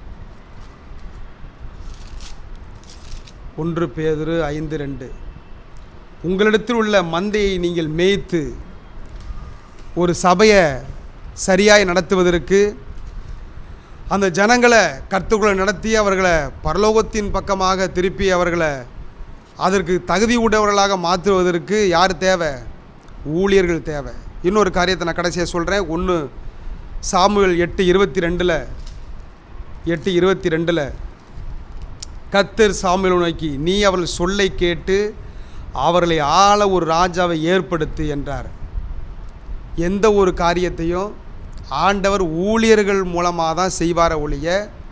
ஒன்று பேதுரு ஐந்து ரெண்டு. உங்களிடத்தில் உள்ள மந்தையை நீங்கள் மேய்த்து ஒரு சபையை சரியாய் நடத்துவதற்கு, அந்த ஜனங்களை கர்த்தருக்குள்ளே நடத்தி அவர்களை பரலோகத்தின் பக்கமாக திருப்பி அவர்களை அதற்கு தகுதி உடையவர்களாக மாற்றுவதற்கு யார் தேவை? ஊழியர்கள் தேவை. இன்னொரு காரியத்தை நான் கடைசியாக சொல்கிறேன். ஒன்று சாமுவேல் எட்டு இருபத்தி ரெண்டில் எட்டு இருபத்தி ரெண்டில் கர்த்தர் சாமுவேலை நோக்கி, நீ அவர்கள் சொல்லை கேட்டு அவர்களை ஆள ஒரு ராஜாவை ஏற்படுத்து என்றார். எந்த ஒரு காரியத்தையும் ஆண்டவர் ஊழியர்கள் மூலமாக தான் செய்வார ஒழிய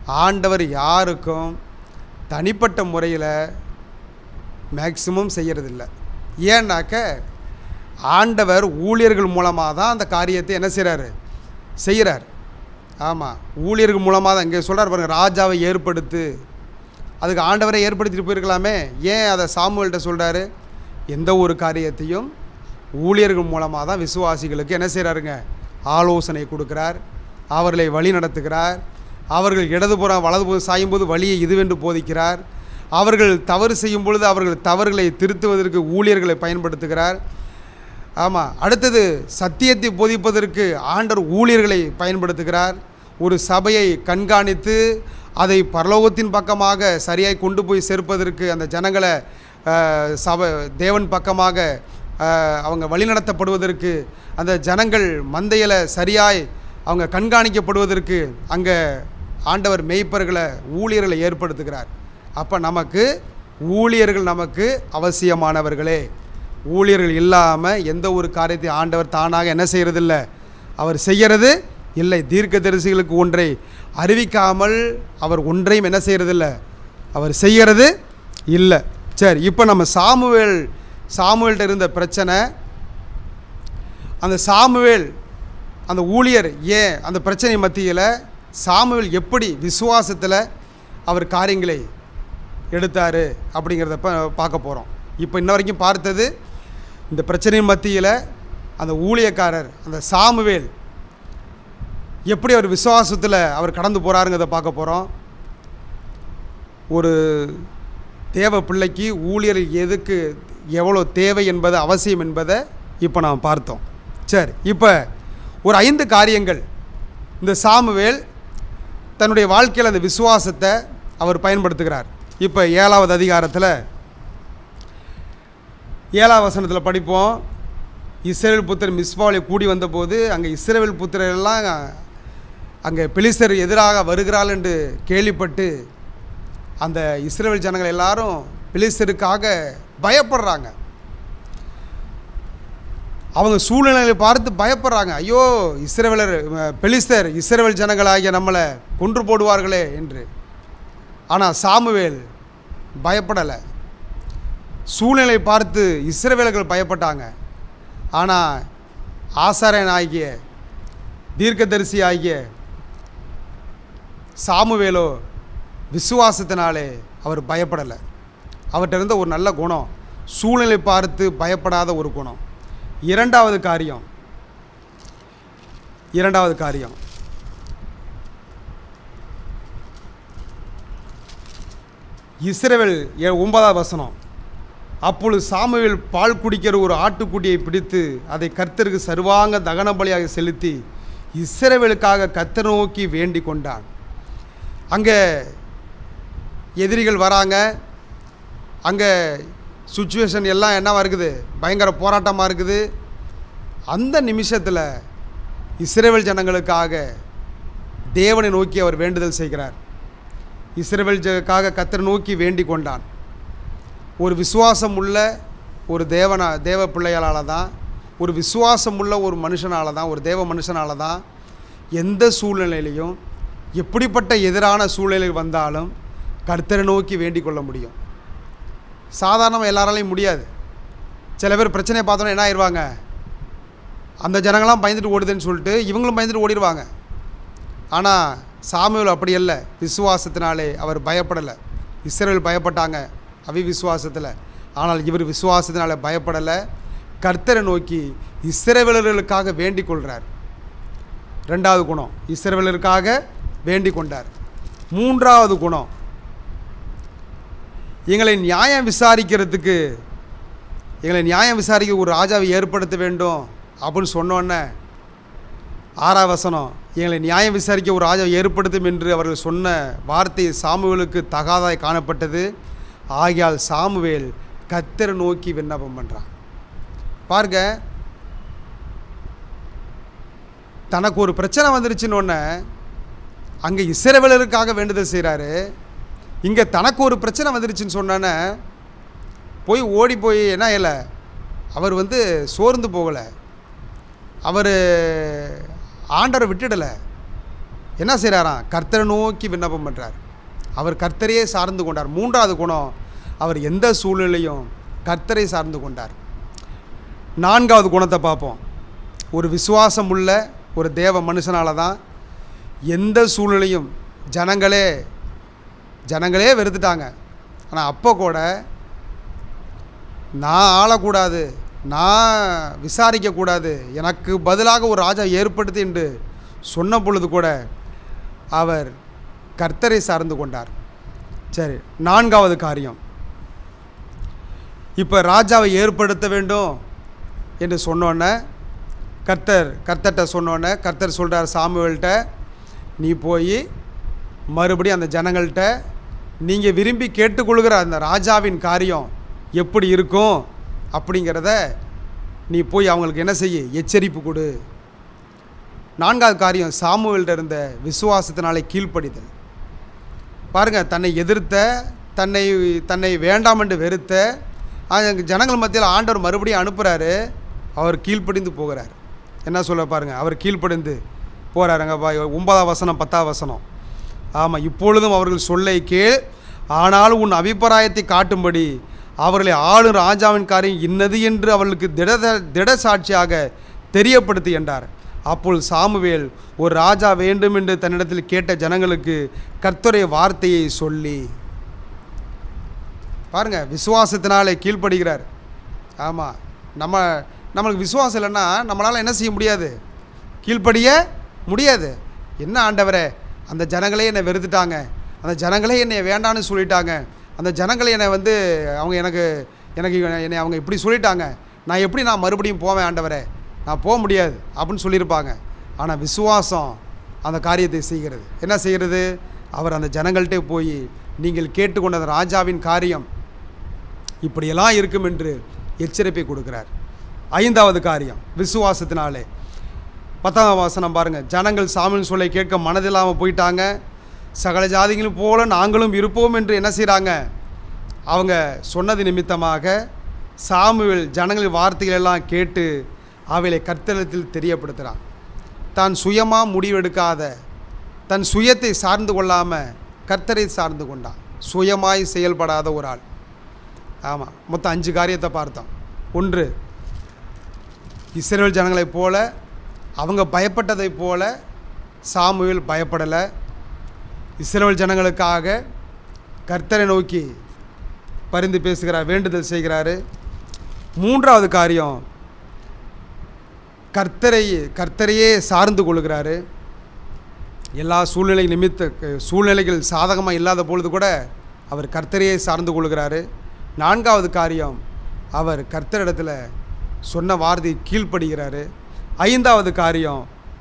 ஆண்டவர் யாருக்கும் தனிப்பட்ட முறையில் மேக்சிமம் செய்கிறதில்ல. ஏன்னாக்க ஆண்டவர் ஊழியர்கள் மூலமாக தான் அந்த காரியத்தை என்ன செய்கிறாரு, செய்கிறார். ஆமாம், ஊழியர்கள் மூலமாக தான். இங்கே சொல்கிறார் பாருங்கள், ராஜாவை ஏற்படுத்து. அதுக்கு ஆண்டவரை ஏற்படுத்திட்டு போயிருக்கலாமே, ஏன் அதை சாமுவேல்கிட்ட சொல்கிறாரு? எந்த ஒரு காரியத்தையும் ஊழியர்கள் மூலமாக தான் விசுவாசிகளுக்கு என்ன செய்கிறாருங்க, ஆலோசனை கொடுக்குறார், அவர்களை வழி நடத்துகிறார். அவர்கள் இடதுபுறம் வலதுபுறம் சாயும்போது வழியை இதுவென்று போதிக்கிறார். அவர்கள் தவறு செய்யும் பொழுது அவர்கள் தவறுகளை திருத்துவதற்கு ஊழியர்களை பயன்படுத்துகிறார். ஆமாம், அடுத்தது சத்தியத்தை போதிப்பதற்கு ஆண்டவர் ஊழியர்களை பயன்படுத்துகிறார். ஒரு சபையை கண்காணித்து அதை பரலோகத்தின் பக்கமாக சரியாய் கொண்டு போய் சேர்ப்பதற்கு அந்த ஜனங்களை சபை தேவன் பக்கமாக அவங்க வழிநடத்தப்படுவதற்கு, அந்த ஜனங்கள் மந்தையில் சரியாய் அவங்க கண்காணிக்கப்படுவதற்கு அங்கே ஆண்டவர் மேய்ப்பர்களை ஊழியர்களை ஏற்படுத்துகிறார். அப்போ நமக்கு ஊழியர்கள் நமக்கு அவசியமானவர்களே. ஊழியர்கள் இல்லாமல் எந்த ஒரு காரியத்தை ஆண்டவர் தானாக என்ன செய்கிறதில்லை, அவர் செய்கிறது இல்லை. தீர்க்கதரிசிகளுக்கு ஒன்றை அறிவிக்காமல் அவர் ஒன்றையும் என்ன செய்கிறதில்லை, அவர் செய்கிறது இல்லை. சரி, இப்போ நம்ம சாமுவேல் சாமுவேல்கிட்ட இருந்த பிரச்சனை, அந்த சாமுவேல் அந்த ஊழியர் ஏன் அந்த பிரச்சனை மத்தியில் சாமுவேல் எப்படி விசுவாசத்தில் அவர் காரியங்களை எடுத்தார் அப்படிங்கிறத பார்க்க போகிறோம். இப்போ இன்ன வரைக்கும் பார்த்தது இந்த பிரச்சனை மத்தியில் அந்த ஊழியக்காரர் அந்த சாமுவேல் எப்படி அவர் விசுவாசத்தில் அவர் கடந்து போகிறாருங்கிறத பார்க்க போகிறோம். ஒரு தேவ பிள்ளைக்கு ஊழியர் எதுக்கு எவ்வளோ தேவை என்பது அவசியம் என்பதை இப்போ நாம் பார்த்தோம். சரி, இப்போ ஒரு ஐந்து காரியங்கள் இந்த சாமுவேல் தன்னுடைய வாழ்க்கையில் அந்த விசுவாசத்தை அவர் பயன்படுத்துகிறார். இப்போ ஏழாவது அதிகாரத்தில் ஏழாவது வசனத்தில் படிப்போம். இஸ்ரவேல் புத்திரர் மிஸ்பாவிலே கூடி வந்தபோது அங்கே இஸ்ரவேல் புத்திரெல்லாம் அங்கே பெலிஸ்தர் எதிராக வருகிறாள் என்று கேள்விப்பட்டு அந்த இஸ்ரவேல் ஜனங்கள் எல்லாரும் பெலிஸ்தருக்காக பயப்படுறாங்க. அவங்க சூழ்நிலையை பார்த்து பயப்படுறாங்க. ஐயோ, இஸ்ரவேலர் பெலிஸ்தர் இஸ்ரவேல் ஜனங்களாகிய நம்மளை கொன்று போடுவார்களே என்று. ஆனால் சாமுவேல் பயப்படலை. சூழ்நிலை பார்த்து இஸ்ரவேலர்கள் பயப்பட்டாங்க. ஆனால் ஆசாரியன் ஆகிய தீர்க்கதரிசி ஆகிய சாமுவேலோ விசுவாசத்தினாலே அவர் பயப்படலை. அவர்கிட்ட இருந்த ஒரு நல்ல குணம், சூழ்நிலை பார்த்து பயப்படாத ஒரு குணம். இரண்டாவது காரியம் இரண்டாவது காரியம் இஸ்ரவேல் ஒன்பதாவது வசனம். அப்பொழுது சாமுவேல் பால் குடிக்கிற ஒரு ஆட்டுக்குட்டியை பிடித்து அதை கர்த்தருக்கு சர்வாங்க தகன பலியாக செலுத்தி இஸ்ரவேலுக்காக கர்த்தரை நோக்கி வேண்டி கொண்டான். அங்கே எதிரிகள் வராங்க. அங்கே சுச்சுவேஷன் எல்லாம் என்னவா இருக்குது, பயங்கர போராட்டமாக இருக்குது. அந்த நிமிஷத்தில் இஸ்ரவேல் ஜனங்களுக்காக தேவனை நோக்கி அவர் வேண்டுதல் செய்கிறார். இஸ்ரவேலுக்காக கர்த்தரை நோக்கி வேண்டி கொண்டான். ஒரு விசுவாசம் உள்ள ஒரு தேவனா தேவ பிள்ளைகளால் தான், ஒரு விசுவாசம் உள்ள ஒரு மனுஷனால் தான், ஒரு தேவ மனுஷனால் தான் எந்த சூழ்நிலையிலையும் எப்படிப்பட்ட எதிரான சூழ்நிலை வந்தாலும் கர்த்தரை நோக்கி வேண்டிக் கொள்ள முடியும். சாதாரணமாக எல்லாராலையும் முடியாது. சில பேர் பிரச்சனையை பார்த்தோன்னா என்ன ஆயிடுவாங்க, அந்த ஜனங்களாம் பயந்துட்டு ஓடுதுன்னு சொல்லிட்டு இவங்களும் பயந்துட்டு ஓடிடுவாங்க. ஆனால் சாமுவேல் அப்படி இல்லை. விசுவாசத்தினாலே அவர் பயப்படலை. இஸ்ரவேல் பயப்பட்டாங்க அவி விசுவாசத்தில். ஆனால் இவர் விசுவாசத்தினால பயப்படலை. கர்த்தரை நோக்கி இஸ்ரவேலர்களுக்காக வேண்டிக் கொள்கிறார். ரெண்டாவது குணம், இஸ்ரவேலருக்காக வேண்டிக் கொண்டார். மூன்றாவது குணம், எங்களை நியாயம் விசாரிக்கிறதுக்கு எங்களை நியாயம் விசாரிக்க ஒரு ராஜாவை ஏற்படுத்த வேண்டும் அப்படின்னு சொன்னோன்னே ஆறாவது வசனம், எங்களை நியாயம் விசாரிக்க ஒரு ராஜாவை ஏற்படுத்தும் என்று அவர்கள் சொன்ன வார்த்தை சாமுவேலுக்கு தகாதாய் காணப்பட்டது. ஆகையால் சாமுவேல் கர்த்தரை நோக்கி விண்ணப்பம் பண்ணுறான். பாருங்க, தனக்கு ஒரு பிரச்சனை வந்துருச்சுன்னு அங்கே இஸ்ரவேலருக்காக வேண்டுதல் செய்கிறாரு. இங்கே தனக்கு ஒரு பிரச்சனை வந்துருச்சுன்னு சொன்னோன்னே போய் ஓடி போய் என்ன இல்லை, அவர் வந்து சோர்ந்து போகலை, அவர் ஆண்டரை விட்டுடலை. என்ன செய்கிறாராம்? கர்த்தரை நோக்கி விண்ணப்பம் பண்ணுறார். அவர் கர்த்தரையே சார்ந்து கொண்டார். மூன்றாவது குணம், அவர் எந்த சூழ்நிலையும் கர்த்தரை சார்ந்து கொண்டார். நான்காவது குணத்தை பார்ப்போம். ஒரு விசுவாசம் உள்ள ஒரு தேவ மனுஷனால தான் எந்த சூழ்நிலையும் ஜனங்களே ஜனங்களே வெறுத்துட்டாங்க. ஆனால் அப்போ கூட நான் ஆளக்கூடாது, நான் விசாரிக்கக்கூடாது, எனக்கு பதிலாக ஒரு ராஜா ஏற்படுத்து என்று சொன்ன பொழுது கூட அவர் கர்த்தரை சார்ந்து கொண்டார். சரி, நான்காவது காரியம், இப்போ ராஜாவை ஏற்படுத்த வேண்டும் என்று சொன்னோன்னே கர்த்தர் கர்த்தர்கிட்ட சொன்னோன்னே கர்த்தர் சொல்கிறார் சாமுவேல்கிட்ட, நீ போய் மறுபடியும் அந்த ஜனங்கள்கிட்ட நீங்கள் விரும்பி கேட்டுக்கொள்கிற அந்த ராஜாவின் காரியம் எப்படி இருக்கும் அப்படிங்கிறத நீ போய் அவங்களுக்கு என்ன செய்ய, எச்சரிப்பு கொடு. நான்காவது காரியம், சாமுவேல்கிட்ட இருந்த விசுவாசத்தினாலே கீழ்ப்படிதல். பாருங்கள், தன்னை எதிர்த்த, தன்னை தன்னை வேண்டாம் என்று வெறுத்த ஜனங்கள் மத்தியில் ஆண்டவர் மறுபடியும் அனுப்புகிறாரு. அவர் கீழ்ப்படிந்து போகிறார். என்ன சொல்ல பாருங்கள், அவர் கீழ்ப்படிந்து போகிறாருங்க. ஒன்பதாம் வசனம் பத்தாம் வசனம். ஆமாம், இப்பொழுதும் அவர்கள் சொல்லை கேள், ஆனாலும் உன் அபிப்பிராயத்தை காட்டும்படி அவர்களை ஆளும் ராஜாவின் காரியம் இன்னது என்று அவர்களுக்கு திட திட சாட்சியாக தெரியப்படுத்தி என்றார். அப்போது சாமுவேல் ஒரு ராஜா வேண்டும் என்று தன்னிடத்தில் கேட்ட ஜனங்களுக்கு கர்த்தருடைய வார்த்தையை சொல்லி, பாருங்கள், விசுவாசத்தினாலே கீழ்ப்படுகிறார். ஆமாம், நம்ம நம்மளுக்கு விசுவாசம் இல்லைன்னா நம்மளால் என்ன செய்ய முடியாது, கீழ்ப்படிய முடியாது. என்ன ஆண்டவரே, அந்த ஜனங்களே என்னை வெறுத்துட்டாங்க, அந்த ஜனங்களே என்னை வேண்டான்னு சொல்லிட்டாங்க, அந்த ஜனங்களை என்னை வந்து அவங்க எனக்கு எனக்கு என்னை அவங்க இப்படி சொல்லிட்டாங்க, நான் எப்படி நான் மறுபடியும் போவேன் ஆண்டவரே, நான் போக முடியாது அப்படின்னு சொல்லியிருப்பாங்க. ஆனால் விசுவாசம் அந்த காரியத்தை செய்கிறது. என்ன செய்கிறது? அவர் அந்த ஜனங்கள்கிட்ட போய் நீங்கள் கேட்டுக்கொண்ட அந்த ராஜாவின் காரியம் இப்படியெல்லாம் இருக்கும் என்று எச்சரிப்பை கொடுக்கிறார். ஐந்தாவது காரியம், விசுவாசத்தினாலே. பத்தாம் வசனம் பாருங்கள், ஜனங்கள் சாமுவேல் சொல்லை கேட்க மனதில்லாமல் போயிட்டாங்க. சகல ஜாதிகளும் போல நாங்களும் இருப்போம் என்று என்ன செய்கிறாங்க, அவங்க சொன்னது நிமித்தமாக சாமுவேல் ஜனங்களின் வார்த்தைகள் எல்லாம் கேட்டு அவைகளை கர்த்தரிடத்தில் தெரியப்படுத்துகிறான். தான் சுயமாக முடிவெடுக்காத, தன் சுயத்தை சார்ந்து கொள்ளாமல் கர்த்தரை சார்ந்து கொண்டான். சுயமாய் செயல்படாத ஒரு ஆள். ஆமாம், மொத்தம் அஞ்சு காரியத்தை பார்த்தோம். ஒன்று, இஸ்ரவேல் ஜனங்களைப் போல அவங்க பயப்பட்டதைப் போல சாமுவேல் பயப்படலை. இஸ்ரவேல் ஜனங்களுக்காக கர்த்தரை நோக்கி பரிந்து பேசுகிறார், வேண்டுதல் செய்கிறாரு. மூன்றாவது காரியம், கர்த்தரை கர்த்தரையே சார்ந்து கொள்கிறாரு. எல்லா சூழ்நிலை நிமித்த சூழ்நிலைகள் சாதகமாக இல்லாத பொழுது கூட அவர் கர்த்தரையே சார்ந்து கொள்கிறாரு. நான்காவது காரியம், அவர் கர்த்தரிடத்தில் சொன்ன வார்த்தை கீழ்ப்படுகிறாரு. ஐந்தாவது காரியம்,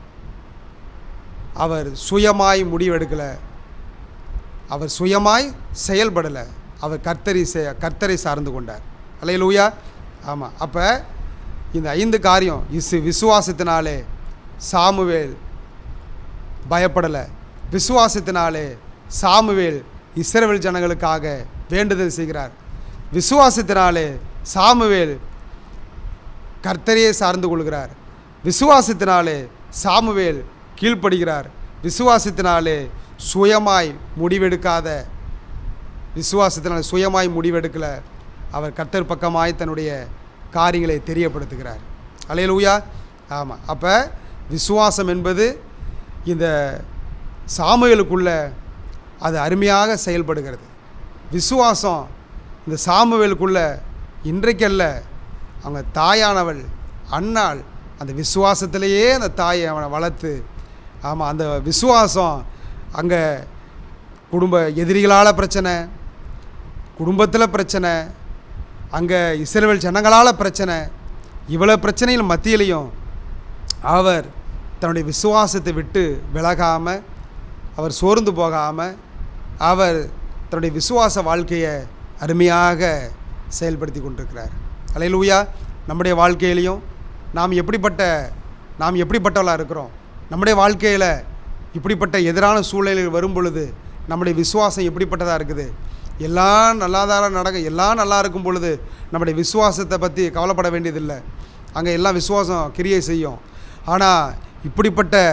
அவர் சுயமாய் முடிவெடுக்கலை, அவர் சுயமாய் செயல்படலை, அவர் கர்த்தரை கர்த்தரை சார்ந்து கொண்டார். அல்லேலூயா. ஆமாம், அப்போ இந்த ஐந்து காரியம், இசு விசுவாசத்தினாலே சாமுவேல் பயப்படலை, விசுவாசத்தினாலே சாமுவேல் இஸ்ரவேல் ஜனங்களுக்காக வேண்டுதல் செய்கிறார், விசுவாசத்தினாலே சாமுவேல் கர்த்தரையே சார்ந்து கொள்கிறார், விசுவாசத்தினாலே சாமுவேல் கீழ்ப்படுகிறார், விசுவாசத்தினாலே சுயமாய் முடிவெடுக்காத, விசுவாசத்தினாலே சுயமாய் முடிவெடுக்கலை, அவர் கர்த்தர் பக்கமாய் தன்னுடைய காரியங்களை தெரியப்படுத்துகிறார். அல்லேலூயா. ஆமாம், அப்போ விசுவாசம் என்பது இந்த சாமுவேலுக்குள்ள அது அருமையாக செயல்படுகிறது. விசுவாசம் இந்த சாமுவேலுக்குள்ள இன்றைக்கல்ல, அவங்க தாயானவள் அன்னாள் அந்த விசுவாசத்திலேயே அந்த தாயை அவனை வளர்த்து, ஆமாம், அந்த விசுவாசம் அங்கே குடும்ப எதிரிகளால் பிரச்சனை, குடும்பத்தில் பிரச்சனை, அங்கே இஸ்ரவேல் ஜனங்களால் பிரச்சனை, இவ்வளோ பிரச்சனைகள் மத்தியிலையும் அவர் தன்னுடைய விசுவாசத்தை விட்டு விலகாமல், அவர் சோர்ந்து போகாமல், அவர் தன்னுடைய விசுவாச வாழ்க்கையை அருமையாக செயல்படுத்தி கொண்டிருக்கிறார். அல்லேலூயா. நம்முடைய வாழ்க்கையிலையும் நாம் எப்படிப்பட்ட நாம் எப்படிப்பட்டவளாக இருக்கிறோம், நம்முடைய வாழ்க்கையில் இப்படிப்பட்ட எதிரான சூழ்நிலைகள் வரும் பொழுது நம்முடைய விசுவாசம் எப்படிப்பட்டதாக இருக்குது. எல்லாம் நல்லாதான் நடக்க, எல்லாம் நல்லா இருக்கும் பொழுது நம்முடைய விசுவாசத்தை பற்றி கவலைப்பட வேண்டியதில்லை, அங்கே எல்லாம் விசுவாசம் கிரியை செய்யும். ஆனால் இப்படிப்பட்ட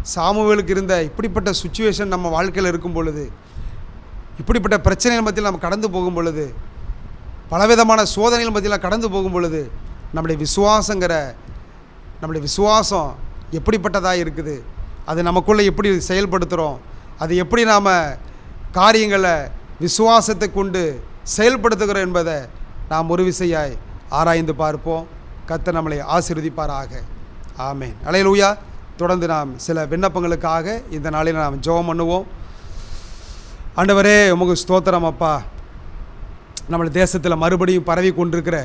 சாமுவேலுக்கு இருந்த இப்படிப்பட்ட சுச்சுவேஷன் நம்ம வாழ்க்கையில் இருக்கும் பொழுது, இப்படிப்பட்ட பிரச்சனைகள் மத்தியில் நம்ம கடந்து போகும் பொழுது, பலவிதமான சோதனைகள் மத்தியில் கடந்து போகும் பொழுது, நம்முடைய விசுவாசங்கிற நம்முடைய விசுவாசம் எப்படிப்பட்டதாக இருக்குது, அது நமக்குள்ளே எப்படி செயல்படுத்துகிறோம், அது எப்படி நாம் காரியங்களை விசுவாசத்தை கொண்டு செயல்படுத்துகிறோம் என்பதை நாம் ஒரு விசையாய் ஆராய்ந்து பார்ப்போம். கர்த்தர் நம்மளை ஆசீர்வதிப்பாராக. ஆமென். அல்லேலூயா. தொடர்ந்து நாம் சில விண்ணப்பங்களுக்காக இந்த நாளில் நாம் ஜெபம் பண்ணுவோம். ஆண்டவரே, உமக்கு ஸ்தோத்திரம் அப்பா. நம்ம தேசத்தில் மறுபடியும் பரவி கொண்டிருக்கிற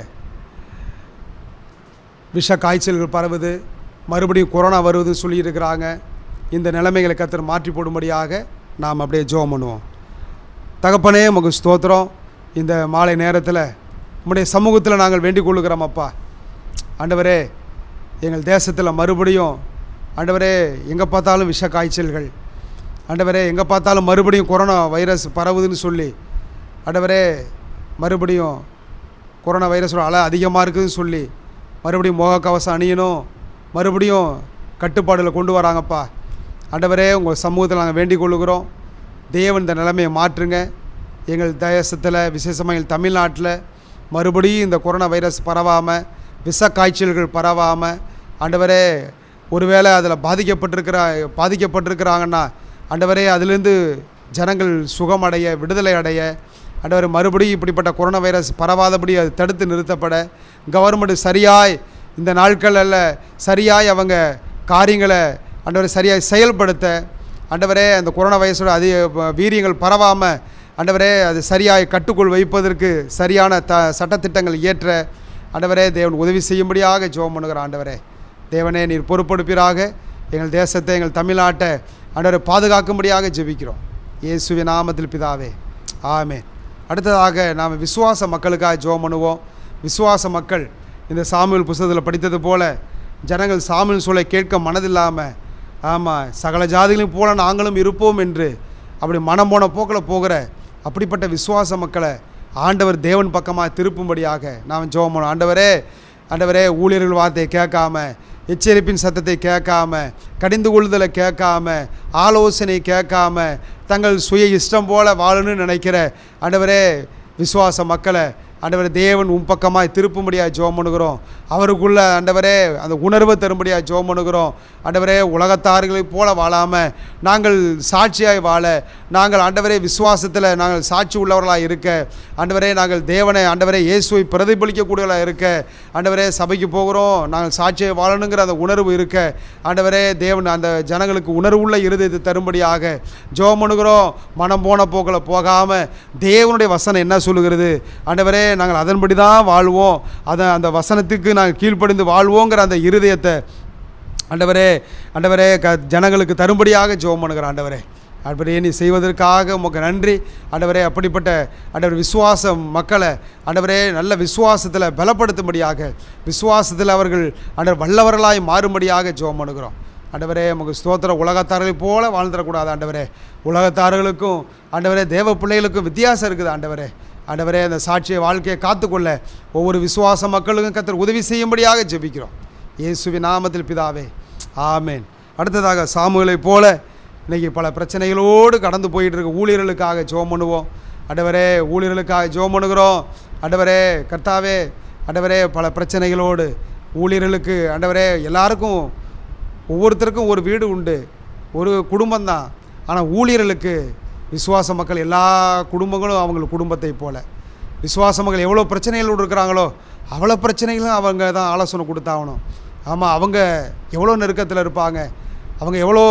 விஷ காய்ச்சல்கள் பரவுது, மறுபடியும் கொரோனா வருவதுன்னு சொல்லியிருக்கிறாங்க. இந்த நிலைமைகளை கர்த்தர் மாற்றி போடும்படியாக நாம் அப்படியே ஜெபம் பண்ணுவோம். தகப்பனே, உமக்கு ஸ்தோத்திரம். இந்த மாலை நேரத்தில் உம்முடைய சமூகத்தில் நாங்கள் வேண்டிக் கொள்ளுகிறோம் அப்பா. ஆண்டவரே, எங்கள் தேசத்தில் மறுபடியும் ஆண்டவரே எங்கே பார்த்தாலும் விஷ காய்ச்சல்கள், ஆண்டவரே எங்கே பார்த்தாலும் மறுபடியும் கொரோனா வைரஸ் பரவுதுன்னு சொல்லி, ஆண்டவரே மறுபடியும் கொரோனா வைரஸோட அலை அதிகமாக இருக்குதுன்னு சொல்லி மறுபடியும் முகக்கவசம் அணியணும், மறுபடியும் கட்டுப்பாடுகளை கொண்டு வராங்கப்பா. ஆண்டவரே, உங்கள் சமூகத்தில் நாங்கள் வேண்டிக் கொள்ளுகிறோம். தேவன் இந்த நிலைமையை மாற்றுங்க. எங்கள் தேசத்தில், விசேஷமாக எங்கள் தமிழ்நாட்டில் மறுபடியும் இந்த கொரோனா வைரஸ் பரவாமல், விஷ காய்ச்சல்கள் பரவாமல், ஆண்டவரே ஒருவேளை அதில் பாதிக்கப்பட்டிருக்கிற பாதிக்கப்பட்டிருக்கிறாங்கன்னா ஆண்டவரே அதிலேருந்து ஜனங்கள் சுகமடைய, விடுதலை அடைய, ஆண்டவரே மறுபடியும் இப்படிப்பட்ட கொரோனா வைரஸ் பரவாதபடி அது தடுத்து நிறுத்தப்பட கவர்மெண்ட் சரியாய் இந்த நாட்களில் சரியாய் அவங்க காரியங்களை ஆண்டவரை சரியாய் செயல்படுத்த, ஆண்டவரே அந்த கொரோனா வைரஸோட அதிக வீரியங்கள் பரவாமல் ஆண்டவரே அது சரியாய் கட்டுக்குள் வைப்பதற்கு சரியான த சட்டத்திட்டங்கள் இயற்ற ஆண்டவரே தேவன் உதவி செய்யும்படியாக ஜெபம் பண்ணுகிற ஆண்டவரே, தேவனே நீர் பொறுப்பெடுப்பீராக. எங்கள் தேசத்தை, எங்கள் தமிழ்நாட்டை ஆண்டவரை பாதுகாக்கும்படியாக ஜெபிக்கிறோம். இயேசுவின் நாமத்தில் பிதாவே, ஆமென். அடுத்ததாக நாம் விசுவாச மக்களுக்காக ஜெபம் பண்ணுவோம். விசுவாச மக்கள் இந்த சாமுவேல் புத்தகத்தில் படித்தது போல ஜனங்கள் சாமுவேல் சொல்லை கேட்க மனதில்லாமல், ஆமாம் சகல ஜாதிகளையும் போல நாங்களும் இருப்போம் என்று அப்படி மனம் போன போக்கில் போகிற அப்படிப்பட்ட விசுவாச மக்களை ஆண்டவர் தேவன் பக்கமாக திருப்பும்படியாக நாம் ஜெபம் பண்ணுவோம். ஆண்டவரே ஆண்டவரே ஊழியர்கள் வார்த்தையை கேட்காம, எச்சரிப்பின் சத்தத்தை கேட்காம, கடிந்து கொள்ளுதலை கேட்காம, ஆலோசனை கேட்காம, தங்கள் சுய இஷ்டம் போல் வாழணும்னு நினைக்கிற ஆண்டவரே விசுவாச மக்களை ஆண்டவரே தேவன் உன் பக்கமாக திருப்பும்படியாக ஜெபம் பண்ணுகிறோம். அவருக்குள்ள ஆண்டவரே அந்த உணர்வை தரும்படியாக ஜெபம் பண்ணுகிறோம். ஆண்டவரே உலகத்தார்களைப் போல வாழாமல் நாங்கள் சாட்சியாய் வாழ, நாங்கள் ஆண்டவரே விசுவாசத்தில் நாங்கள் சாட்சி உள்ளவர்களாக இருக்க, ஆண்டவரே நாங்கள் தேவனை ஆண்டவரே இயேசுவை பிரதிபலிக்கக்கூடியவர்களாக இருக்க, ஆண்டவரே சபைக்கு போகிறோம் நாங்கள் சாட்சியை வாழணுங்கிற அந்த உணர்வு இருக்க, ஆண்டவரே தேவன் அந்த ஜனங்களுக்கு உணர்வுள்ள இருதயத்தை தரும்படியாக ஜெபம் பண்ணுகிறோம். மனம் போன போக்கில் போகாமல் தேவனுடைய வசனம் என்ன சொல்லுகிறது, ஆண்டவரே நாங்கள் அதன்படி தான் வாழ்வோம், அதை அந்த வசனத்துக்கு நாங்கள் கீழ்ப்படிந்து வாழ்வோங்கிற அந்த இருதயத்தை ஆண்டவரே ஆண்டவரே க ஜனங்களுக்கு தரும்படியாக ஜெபம் பண்ணுகிற ஆண்டவரே, அப்படியே நீ செய்வதற்காக உமக்கு நன்றி ஆண்டவரே. அப்படிப்பட்ட ஆண்டவர் விசுவாச மக்களை ஆண்டவரே நல்ல விசுவாசத்தில் பலப்படுத்தும்படியாக, விசுவாசத்தில் அவர்கள் ஆண்டவர் வல்லவர்களாய் மாறும்படியாக ஜெபம் பண்ணுகிறோம். ஆண்டவரே உமக்கு ஸ்தோத்திரம். உலகத்தார்களை போல வாழ்ந்துடக்கூடாது ஆண்டவரே. உலகத்தார்களுக்கும் ஆண்டவரே தேவ பிள்ளைகளுக்கும் வித்தியாசம் இருக்குது ஆண்டவரே. ஆண்டவரே அந்த சாட்சியை வாழ்க்கையை காத்துக்கொள்ள ஒவ்வொரு விசுவாச மக்களுக்கும் கர்த்தர் உதவி செய்யும்படியாக ஜெபிக்கிறோம். இயேசுவின் நாமத்தில் பிதாவே, ஆமென். அடுத்ததாக சாமுவேலை போல இன்றைக்கி பல பிரச்சனைகளோடு கடந்து போயிட்டு இருக்க ஊழியர்களுக்காக ஜெபம் பண்ணுவோம். ஆண்டவரே ஊழியர்களுக்காக ஜெபம் பண்ணுகிறோம். ஆண்டவரே கர்த்தாவே ஆண்டவரே பல பிரச்சனைகளோடு ஊழியர்களுக்கு ஆண்டவரே எல்லாருக்கும் ஒவ்வொருத்தருக்கும் ஒரு வீடு உண்டு, ஒரு குடும்பம்தான். ஆனால் ஊழியர்களுக்கு விசுவாச மக்கள் எல்லா குடும்பங்களும் அவங்களுக்கு குடும்பத்தை போல, விசுவாச மக்கள் எவ்வளோ பிரச்சனைகளோடு இருக்கிறாங்களோ அவ்வளோ பிரச்சனைகளும் அவங்க தான் ஆலோசனை கொடுத்தாகணும். ஆமாம், அவங்க எவ்வளோ நெருக்கத்தில் இருப்பாங்க, அவங்க எவ்வளோ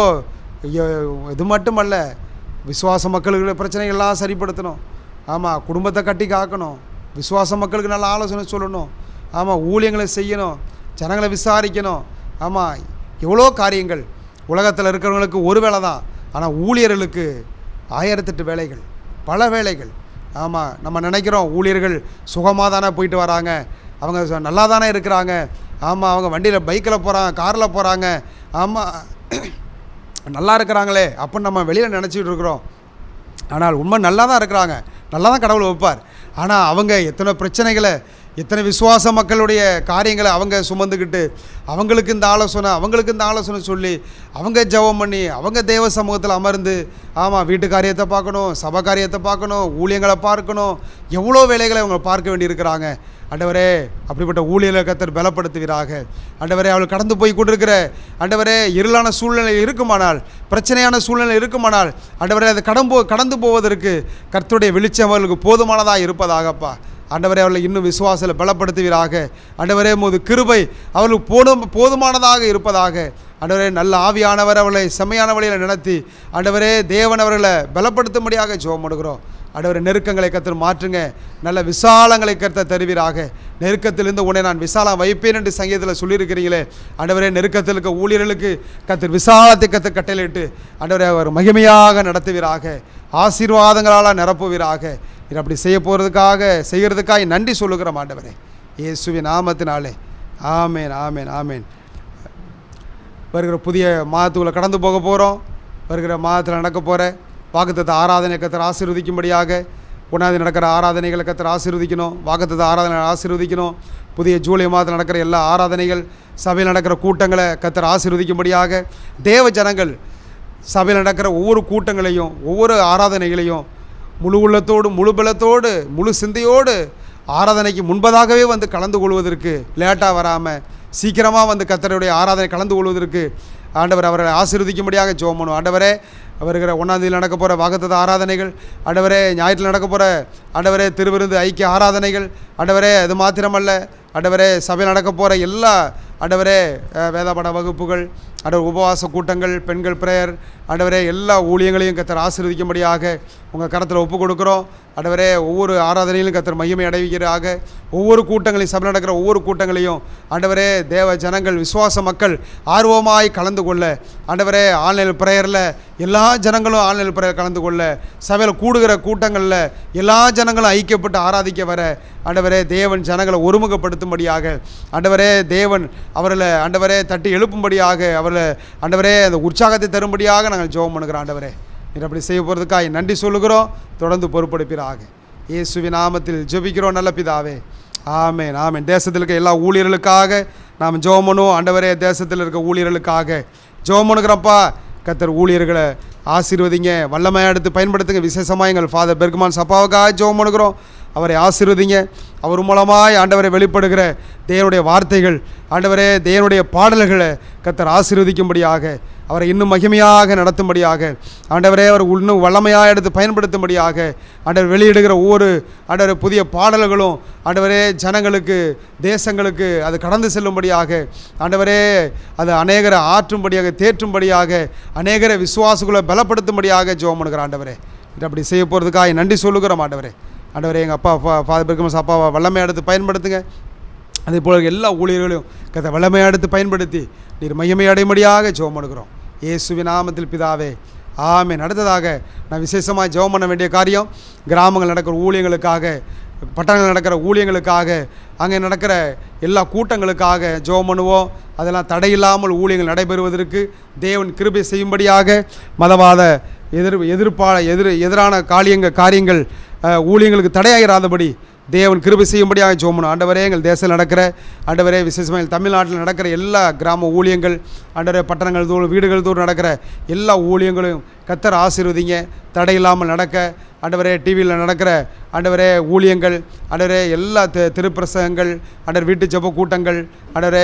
இது மட்டுமல்ல விசுவாச மக்களுக்கு பிரச்சனைகள்லாம் சரிப்படுத்தணும். ஆமாம், குடும்பத்தை கட்டி காக்கணும், விசுவாச மக்களுக்கு நல்ல ஆலோசனை சொல்லணும். ஆமாம், ஊழியங்களை செய்யணும், ஜனங்களை விசாரிக்கணும். ஆமாம், எவ்வளோ காரியங்கள் உலகத்தில் இருக்கிறவங்களுக்கு ஒரு வேலை தான், ஆனால் ஊழியர்களுக்கு ஆயிரத்தெட்டு வேலைகள், பல வேலைகள். ஆமாம், நம்ம நினைக்கிறோம் ஊழியர்கள் சுகமாக தானே போயிட்டு வராங்க, அவங்க நல்லா தானே இருக்கிறாங்க, ஆமாம் அவங்க வண்டியில் பைக்கில் போகிறாங்க, காரில் போகிறாங்க, ஆமாம் நல்லா இருக்கிறாங்களே அப்படின்னு நம்ம வெளியில் நினச்சிக்கிட்டு இருக்கிறோம். ஆனால் உண்மை நல்லா தான் இருக்கிறாங்க, நல்லா தான் கடவுள் வைப்பார். ஆனால் அவங்க எத்தனை பிரச்சனைகளை இத்தனை விசுவாச மக்களுடைய காரியங்களை அவங்க சுமந்துக்கிட்டு அவங்களுக்கு இந்த ஆலோசனை அவங்களுக்கு இந்த ஆலோசனை சொல்லி அவங்க ஜெபம் பண்ணி அவங்க தேவ சமூகத்தில் அமர்ந்து ஆமாம் வீட்டு காரியத்தை பார்க்கணும், சபை காரியத்தை பார்க்கணும், ஊழியங்களை பார்க்கணும், எவ்வளோ வேலைகளை அவங்க பார்க்க வேண்டியிருக்கிறாங்க. ஆண்டவரே அப்படிப்பட்ட ஊழியர்களை கர்த்தர் பலப்படுத்துவீராக. ஆண்டவரே அவள் கடந்து போய் கொண்டிருக்கிற ஆண்டவரே இருளான சூழ்நிலை இருக்குமானால், பிரச்சனையான சூழ்நிலை இருக்குமானால் ஆண்டவரே அதை கடம்போ கடந்து போவதற்கு கர்த்தருடைய வெளிச்சம் அவர்களுக்கு போதுமானதாக இருப்பதாகப்பா. ஆண்டவரே அவர்களை இன்னும் விசுவாசத்தில் பலப்படுத்துவீராக. ஆண்டவரே உமது கிருபை அவர்களுக்கு போதும் போதுமானதாக இருப்பதாக. ஆண்டவரே நல்ல ஆவியானவர் அவர்களை செம்மையான வழியில் நடத்தி ஆண்டவரே தேவன் அவர்களை பலப்படுத்தும்படியாக ஜெபம் பண்ணுகிறோம். ஆண்டவரே நெருக்கங்களை கர்த்தர் மாற்றுங்க, நல்ல விசாலங்களை கர்த்தர் தருவீராக. நெருக்கத்திலிருந்து உன்னை நான் விசாலம் வைப்பேன் என்று சங்கீதத்தில் சொல்லியிருக்கிறீங்களே, ஆண்டவரே நெருக்கத்தில் இருக்க ஊழியர்களுக்கு கர்த்தர் விசாலத்தை கர்த்தர் கட்டளையிட்டு ஆண்டவரே அவர் மகிமையாக நடத்துவீராக, ஆசீர்வாதங்களால் நிரப்புவீராக. இது அப்படி செய்ய போகிறதுக்காக செய்கிறதுக்காக நன்றி சொல்லுகிறோம் ஆண்டவரே, இயேசுவின் நாமத்தினாலே. ஆமேன், ஆமேன், ஆமேன். வருகிற புதிய மாதத்துக்குள்ளே கடந்து போக போகிறோம். வருகிற மாதத்தில் நடக்க போகிற வாக்குத்தத்த ஆராதனை கர்த்தர் ஆசீர்வதிக்கும்படியாக, ஒன்றாவது நடக்கிற ஆராதனைகளை கர்த்தர் ஆசீர்வதிக்கணும், வாக்குத்தத்த ஆராதனை ஆசீர்வதிக்கணும். புதிய ஜூலை மாதத்தில் நடக்கிற எல்லா ஆராதனைகள், சபையில் நடக்கிற கூட்டங்களை கர்த்தர் ஆசீர்வதிக்கும்படியாக, தேவ ஜனங்கள் சபையில் நடக்கிற ஒவ்வொரு கூட்டங்களையும் ஒவ்வொரு ஆராதனைகளையும் முழு உள்ளத்தோடு முழு பலத்தோடு முழு சிந்தையோடு ஆராதனைக்கு முன்பதாகவே வந்து கலந்து கொள்வதற்கு, லேட்டாக வராமல் சீக்கிரமாக வந்து கர்த்தருடைய ஆராதனை கலந்து கொள்வதற்கு ஆண்டவர் அவரை ஆசீர்வதிக்கும்படியாக ஜெபம் பண்ணுவோம். ஆண்டவரே வருகிற ஒன்றாந்தேதியில் நடக்க போகிற வாக்குத்தத்த ஆராதனைகள், ஆண்டவரே ஞாயிற்றில் நடக்க போகிற ஆண்டவரே திருவிருந்து ஐக்கிய ஆராதனைகள், ஆண்டவரே அது மாத்திரமல்ல ஆண்டவரே சபையில் நடக்க போகிற எல்லா ஆண்டவரே வேதபாட வகுப்புகள், ஆண்டவர் உபவாச கூட்டங்கள், பெண்கள் பிரேயர், ஆண்டவரே எல்லா ஊழியங்களையும் கர்த்தர் ஆசீர்வதிக்கும்படியாக உங்கள் கரத்தில் ஒப்பு கொடுக்குறோம். ஆண்டவரே ஒவ்வொரு ஆராதனையிலும் கர்த்தர் மகிமை அடைவீராக. ஒவ்வொரு கூட்டங்களையும் சபையில் நடக்கிற ஒவ்வொரு கூட்டங்களையும் ஆண்டவரே தேவ ஜனங்கள் விசுவாச மக்கள் ஆர்வமாய் கலந்து கொள்ள, ஆண்டவரே ஆன்லைன் பிரேயரில் எல்லா ஜனங்களும் ஆன்லைன் பிரேயர் கலந்து கொள்ள, சபையில் கூடுகிற கூட்டங்களில் எல்லா ஜனங்களும் ஐக்கியப்பட்டு ஆராதிக்க வர ஆண்டவரே தேவன் ஜனங்களை ஒருமுகப்படுத்தும்படியாக, ஆண்டவரே தேவன் அவர்களை ஆண்டவரே தட்டி எழுப்பும்படியாக, அவர்களை ஆண்டவரே அந்த உற்சாகத்தை தரும்படியாக நாங்கள் ஜெபம் பண்ணுகிறோம். ஆண்டவரே நீர் அப்படி செய்ய போகிறதுக்காக நன்றி சொல்லுகிறோம். தொடர்ந்து பொறுப்பெடுப்பீராக. இயேசுவின் நாமத்தில் ஜெபிக்கிறோம் நல்ல பிதாவே, ஆமேன், ஆமேன். தேசத்தில் இருக்க எல்லா ஊழியர்களுக்காக நாம் ஜெபம் பண்ணுவோம். ஆண்டவரே தேசத்தில் இருக்க ஊழியர்களுக்காக ஜெபம் பண்ணுகிறோம்ப்பா. கர்த்தர் ஊழியர்களை ஆசீர்வதிங்க, வல்லமையாக எடுத்து பயன்படுத்துங்க. விசேஷமாக எங்கள் ஃபாதர் பெர்க்மான் சப்பாவுக்காக ஜெபம் பண்ணுகிறோம். அவரை ஆசீர்வதிங்க. அவர் மூலமாய் ஆண்டவரை வெளிப்படுகிற தேவனுடைய வார்த்தைகள், ஆண்டவரே தேவனுடைய பாடல்களை கர்த்தர் ஆசீர்வதிக்கும்படியாக, அவரை இன்னும் மகிமையாக நடத்தும்படியாக, ஆண்டவரே அவர் இன்னும் வல்லமையாக எடுத்து பயன்படுத்தும்படியாக, ஆண்டவர் வெளியிடுகிற ஒவ்வொரு ஆண்டவர் புதிய பாடல்களும் ஆண்டவரே ஜனங்களுக்கு தேசங்களுக்கு அது கடந்து செல்லும்படியாக, ஆண்டவரே அது அநேகரை ஆற்றும்படியாக தேற்றும்படியாக, அநேகரை விசுவாசுகளை பலப்படுத்தும்படியாக ஜெபம் பண்ணுகிற ஆண்டவரே இது அப்படி செய்ய போகிறதுக்காக நன்றி சொல்லுகிறோம். ஆண்டவரே ஆண்டவரே எங்கள் அப்பா ஃபா ஃபாதர் பெர்க்மான் அப்பாவை வல்லமையாக எடுத்து பயன்படுத்துங்க. அதே போல் எல்லா ஊழியர்களையும் கதை வல்லமையாக எடுத்து பயன்படுத்தி நீர் மகிமை அடையும்படியாக ஜெபம் பண்ணுகிறோம். இயேசுவின் நாமத்தில் பிதாவே, ஆமென். அடுத்ததாக நான் விசேஷமாக ஜெபம் பண்ண வேண்டிய காரியம், கிராமங்கள் நடக்கிற ஊழியங்களுக்காக, பட்டணங்கள் நடக்கிற ஊழியங்களுக்காக, அங்கே நடக்கிற எல்லா கூட்டங்களுக்காக ஜெபம் பண்ணுவோம். அதெல்லாம் தடையில்லாமல் ஊழியங்கள் நடைபெறுவதற்கு தேவன் கிருபை செய்யும்படியாக, மதவாத எதிர் எதிர்ப்பா எதிர் எதிரான காரியங்கள் காரியங்கள் ஊழியங்களுக்கு தடையாகிறாதபடி தேவன் கிருபை செய்யும்படியாக ஜெபம் பண்ணுவோம். ஆண்டவரே எங்கள் தேசத்தில் நடக்கிற ஆண்டவரே விசேஷமாக தமிழ்நாட்டில் நடக்கிற எல்லா கிராம ஊழியங்கள், ஆண்டவரே பட்டணங்கள் தோறும் வீடுகள் தோறும் நடக்கிற எல்லா ஊழியங்களையும் கர்த்தர் ஆசீர்வதிங்க. தடையில்லாமல் நடக்க ஆண்டவரே டிவியில் நடக்கிற ஆண்டவரே ஊழியங்கள், ஆண்டவரே எல்லா தி திருப்பிரசங்கங்கள், ஆண்டவர் வீட்டு ஜெப கூட்டங்கள், ஆண்டவரே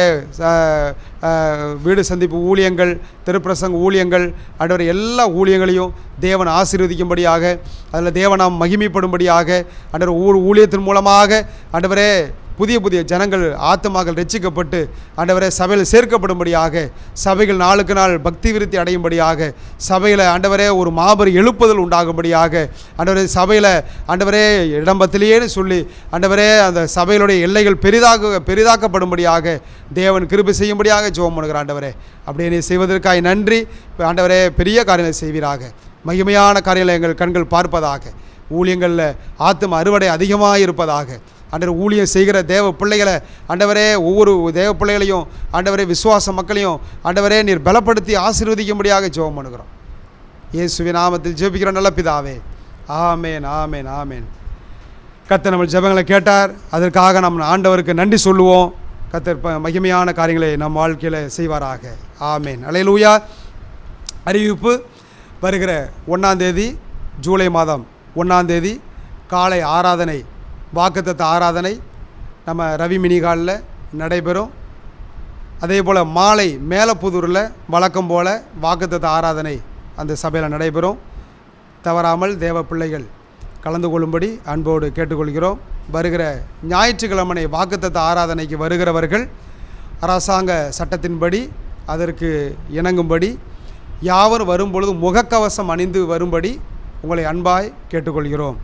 வீடு சந்திப்பு ஊழியங்கள், திருப்பிரசங்க ஊழியங்கள், ஆண்டவரே எல்லா ஊழியங்களையும் தேவன் ஆசீர்வதிக்கும்படியாக, அதில் தேவனாம் மகிமைப்படும்படியாக, ஆண்டவர் ஒவ்வொரு ஊழியத்தின் மூலமாக ஆண்டவரே புதிய புதிய ஜனங்கள் ஆத்துமாக்கள் ரட்சிக்கப்பட்டு ஆண்டவரே சபையில் சேர்க்கப்படும்படியாக, சபைகள் நாளுக்கு நாள் பக்தி விருத்தி அடையும்படியாக, சபையில் ஆண்டவரே ஒரு மாபெரும் எழுப்புதல் உண்டாகும்படியாக, ஆண்டவரே சபையில் ஆண்டவரே இடம்பத்திலேன்னு சொல்லி ஆண்டவரே அந்த சபைகளுடைய எல்லைகள் பெரிதாக பெரிதாக்கப்படும்படியாக தேவன் கிருபை செய்யும்படியாக ஜெபம் பண்ணுகிற ஆண்டவரே அப்படியே நீ செய்வதற்காக நன்றி. ஆண்டவரே பெரிய காரியங்களை செய்வீராக, மகிமையான காரியங்களை எங்கள் கண்கள் பார்ப்பதாக, ஊழியங்களில் ஆத்தும அறுவடை அதிகமாக இருப்பதாக, ஆண்டவர் ஊழியம் செய்கிற தேவ பிள்ளைகளை ஆண்டவரே ஒவ்வொரு தேவ பிள்ளைகளையும் ஆண்டவரே விசுவாச மக்களையும் ஆண்டவரே நீர் பலப்படுத்தி ஆசீர்வதிக்கும்படியாக ஜெபம் பண்ணுகிறோம். இயேசுவின் நாமத்தில் ஜெபிக்கிறோம் நல்ல பிதாவே, ஆமேன், ஆமேன், ஆமேன். கர்த்தர் நம்ம ஜெபங்களை கேட்டார். அதற்காக நம் ஆண்டவருக்கு நன்றி சொல்லுவோம். கர்த்தர் மகிமையான காரியங்களை நம் வாழ்க்கையில் செய்வாராக. ஆமேன். அல்லேலூயா. அறிவிப்பு: வருகிற ஒன்றாம் தேதி ஜூலை மாதம் ஒன்றாம் தேதி காலை ஆராதனை, வாக்குத்தத்த ஆராதனை நம்ம ரவி மினிகாலில் நடைபெறும். அதே போல் மாலை மேலப்புதூரில் வழக்கம் போல் வாக்குத்தத்த ஆராதனை அந்த சபையில் நடைபெறும். தவறாமல் தேவ பிள்ளைகள் கலந்து கொள்ளும்படி அன்போடு கேட்டுக்கொள்கிறோம். வருகிற ஞாயிற்றுக்கிழமை வாக்குத்தத்த ஆராதனைக்கு வருகிறவர்கள் அரசாங்க சட்டத்தின்படி அதற்கு இணங்கும்படி யாவரும் வரும்பொழுது முகக்கவசம் அணிந்து வரும்படி உங்களை அன்பாய் கேட்டுக்கொள்கிறோம்.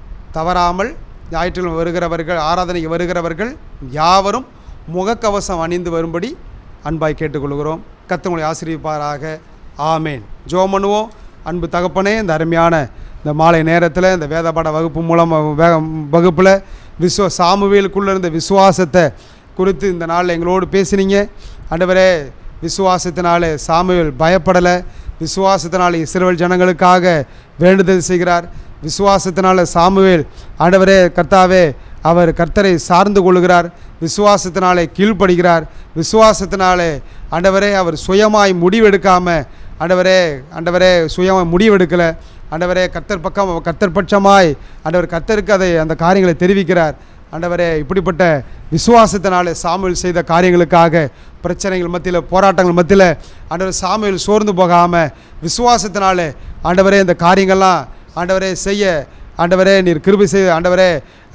தவறாமல் ஞாயிற்றுக்கிழமை வருகிறவர்கள், ஆராதனைக்கு வருகிறவர்கள் யாவரும் முகக்கவசம் அணிந்து வரும்படி அன்பாய் கேட்டுக்கொள்கிறோம். கர்த்தர் உங்களை ஆசீர்வதிப்பாராக. ஆமேன். ஜெபம் பண்ணுவோம். அன்பு தகப்பனே, இந்த அருமையான இந்த மாலை நேரத்தில் இந்த வேதபாட வகுப்பு மூலம் வகுப்பில் விஸ்வ சாமுவேலுக்குள்ளே இருந்த விசுவாசத்தை குறித்து இந்த நாளில் எங்களோடு பேசினீங்க. ஆண்டவரே, விசுவாசத்தினாலே சாமுவேல் பயப்படலை. விசுவாசத்தினாலே இஸ்ரவேல் ஜனங்களுக்காக வேண்டுதல் செய்கிறார். விசுவாசத்தினால சாமுவேல் ஆண்டவரே கர்த்தாவே அவர் கர்த்தரை சார்ந்து கொள்கிறார். விசுவாசத்தினாலே கீழ்ப்படுகிறார். விசுவாசத்தினாலே ஆண்டவரே அவர் சுயமாய் முடிவெடுக்காமல் ஆண்டவரே ஆண்டவரே சுயமாய் முடிவெடுக்கலை. ஆண்டவரே கர்த்தர் பக்கம் கர்த்தர் பட்சமாய் ஆண்டவர் கர்த்தருக்கு அதை அந்த காரியங்களை தெரிவிக்கிறார். ஆண்டவரே, இப்படிப்பட்ட விசுவாசத்தினாலே சாமுவேல் செய்த காரியங்களுக்காக பிரச்சனைகள் மத்தியில், போராட்டங்கள் மத்தியில் ஆண்டவர் சாமுவேல் சோர்ந்து போகாமல் விசுவாசத்தினாலே ஆண்டவரே இந்த காரியங்கள்லாம் ஆண்டவரே செய்ய ஆண்டவரே நீர் கிருபை செய்ய ஆண்டவரே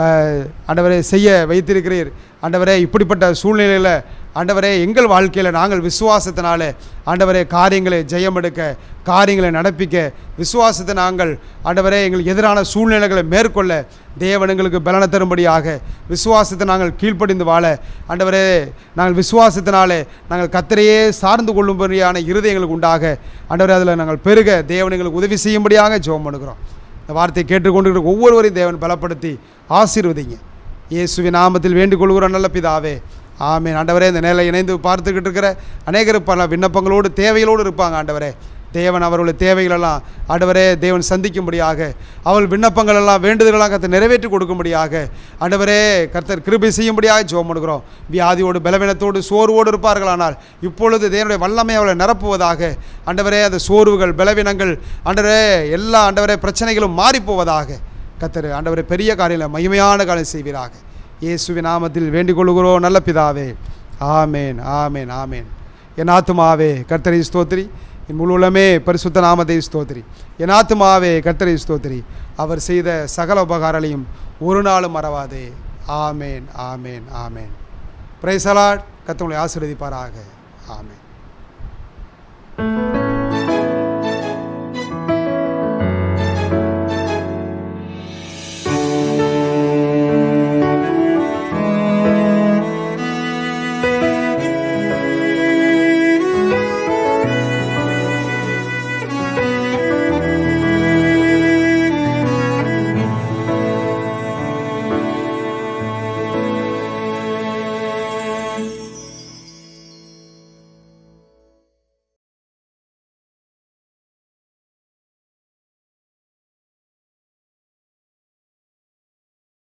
ஆண்டவரே செய்ய வைத்திருக்கிறீர். ஆண்டவரே, இப்படிப்பட்ட சூழ்நிலையில் ஆண்டவரே எங்கள் வாழ்க்கையில் நாங்கள் விசுவாசத்தினாலே ஆண்டவரே காரியங்களை ஜெயம் எடுக்க, காரியங்களை நடப்பிக்க, விசுவாசத்தை நாங்கள் ஆண்டவரே எங்களுக்கு எதிரான சூழ்நிலைகளை மேற்கொள்ள தேவன் எங்களுக்கு பலனை தரும்படியாக விசுவாசத்தை நாங்கள் கீழ்ப்படிந்து வாழ ஆண்டவரே நாங்கள் விசுவாசத்தினாலே நாங்கள் கர்த்தரையே சார்ந்து கொள்ளும்படியான இருதயங்களுக்கு உண்டாக ஆண்டவரே அதில் நாங்கள் பெருக தேவன் எங்களுக்கு உதவி செய்யும்படியாக ஜெபம் பண்ணுகிறோம். இந்த வார்த்தையை கேட்டுக்கொண்டிருக்கிற ஒவ்வொருவரையும் தேவன் பலப்படுத்தி ஆசீர்வதிங்க. இயேசுவின் நாமத்தில் வேண்டிக் கொள்கிறோம் நல்ல பிதாவே. ஆமேன். ஆண்டவரே, இந்த நேரில் இணைந்து பார்த்துக்கிட்டு இருக்கிற அநேகர் பல விண்ணப்பங்களோடு தேவைகளோடு இருப்பாங்க. ஆண்டவரே, தேவன் அவர்களுடைய தேவைகளெல்லாம் ஆண்டவரே தேவன் சந்திக்கும்படியாக, அவள் விண்ணப்பங்களெல்லாம் வேண்டுதலெல்லாம் கர்த்தர் நிறைவேற்றி கொடுக்கும்படியாக ஆண்டவரே கர்த்தர் கிருபை செய்யும்படியாக ஜெபம் பண்ணுகிறோம். வியாதியோடு பலவீனத்தோடு சோர்வோடு இருப்பார்களானால் இப்பொழுது தேவனுடைய வல்லமை அவளை நிரப்புவதாக. ஆண்டவரே, அந்த சோர்வுகள் பலவீனங்கள் ஆண்டவரே எல்லா ஆண்டவரே பிரச்சனைகளும் மாறிப்போவதாக. கர்த்தர் ஆண்டவரே பெரிய காரியங்களை மகிமையான காரியம் செய்வீராக. இயேசுவின் நாமத்தில் வேண்டிக் கொள்கிறோம் நல்ல பிதாவே. ஆமேன், ஆமேன், ஆமேன். என் ஆத்துமாவே கர்த்தரை ஸ்தோத்திரி, என் முழுவதுமே பரிசுத்த நாமத்தை ஸ்தோத்திரி. என் ஆத்துமாவே கர்த்தரை ஸ்தோத்திரி, அவர் செய்த சகல உபகாரங்களையும் ஒரு நாளும் மறவாதே. ஆமேன், ஆமேன், ஆமேன். Praise the lord. கர்த்தர் உங்களை ஆசீர்வதிப்பாராக. ஆமேன்.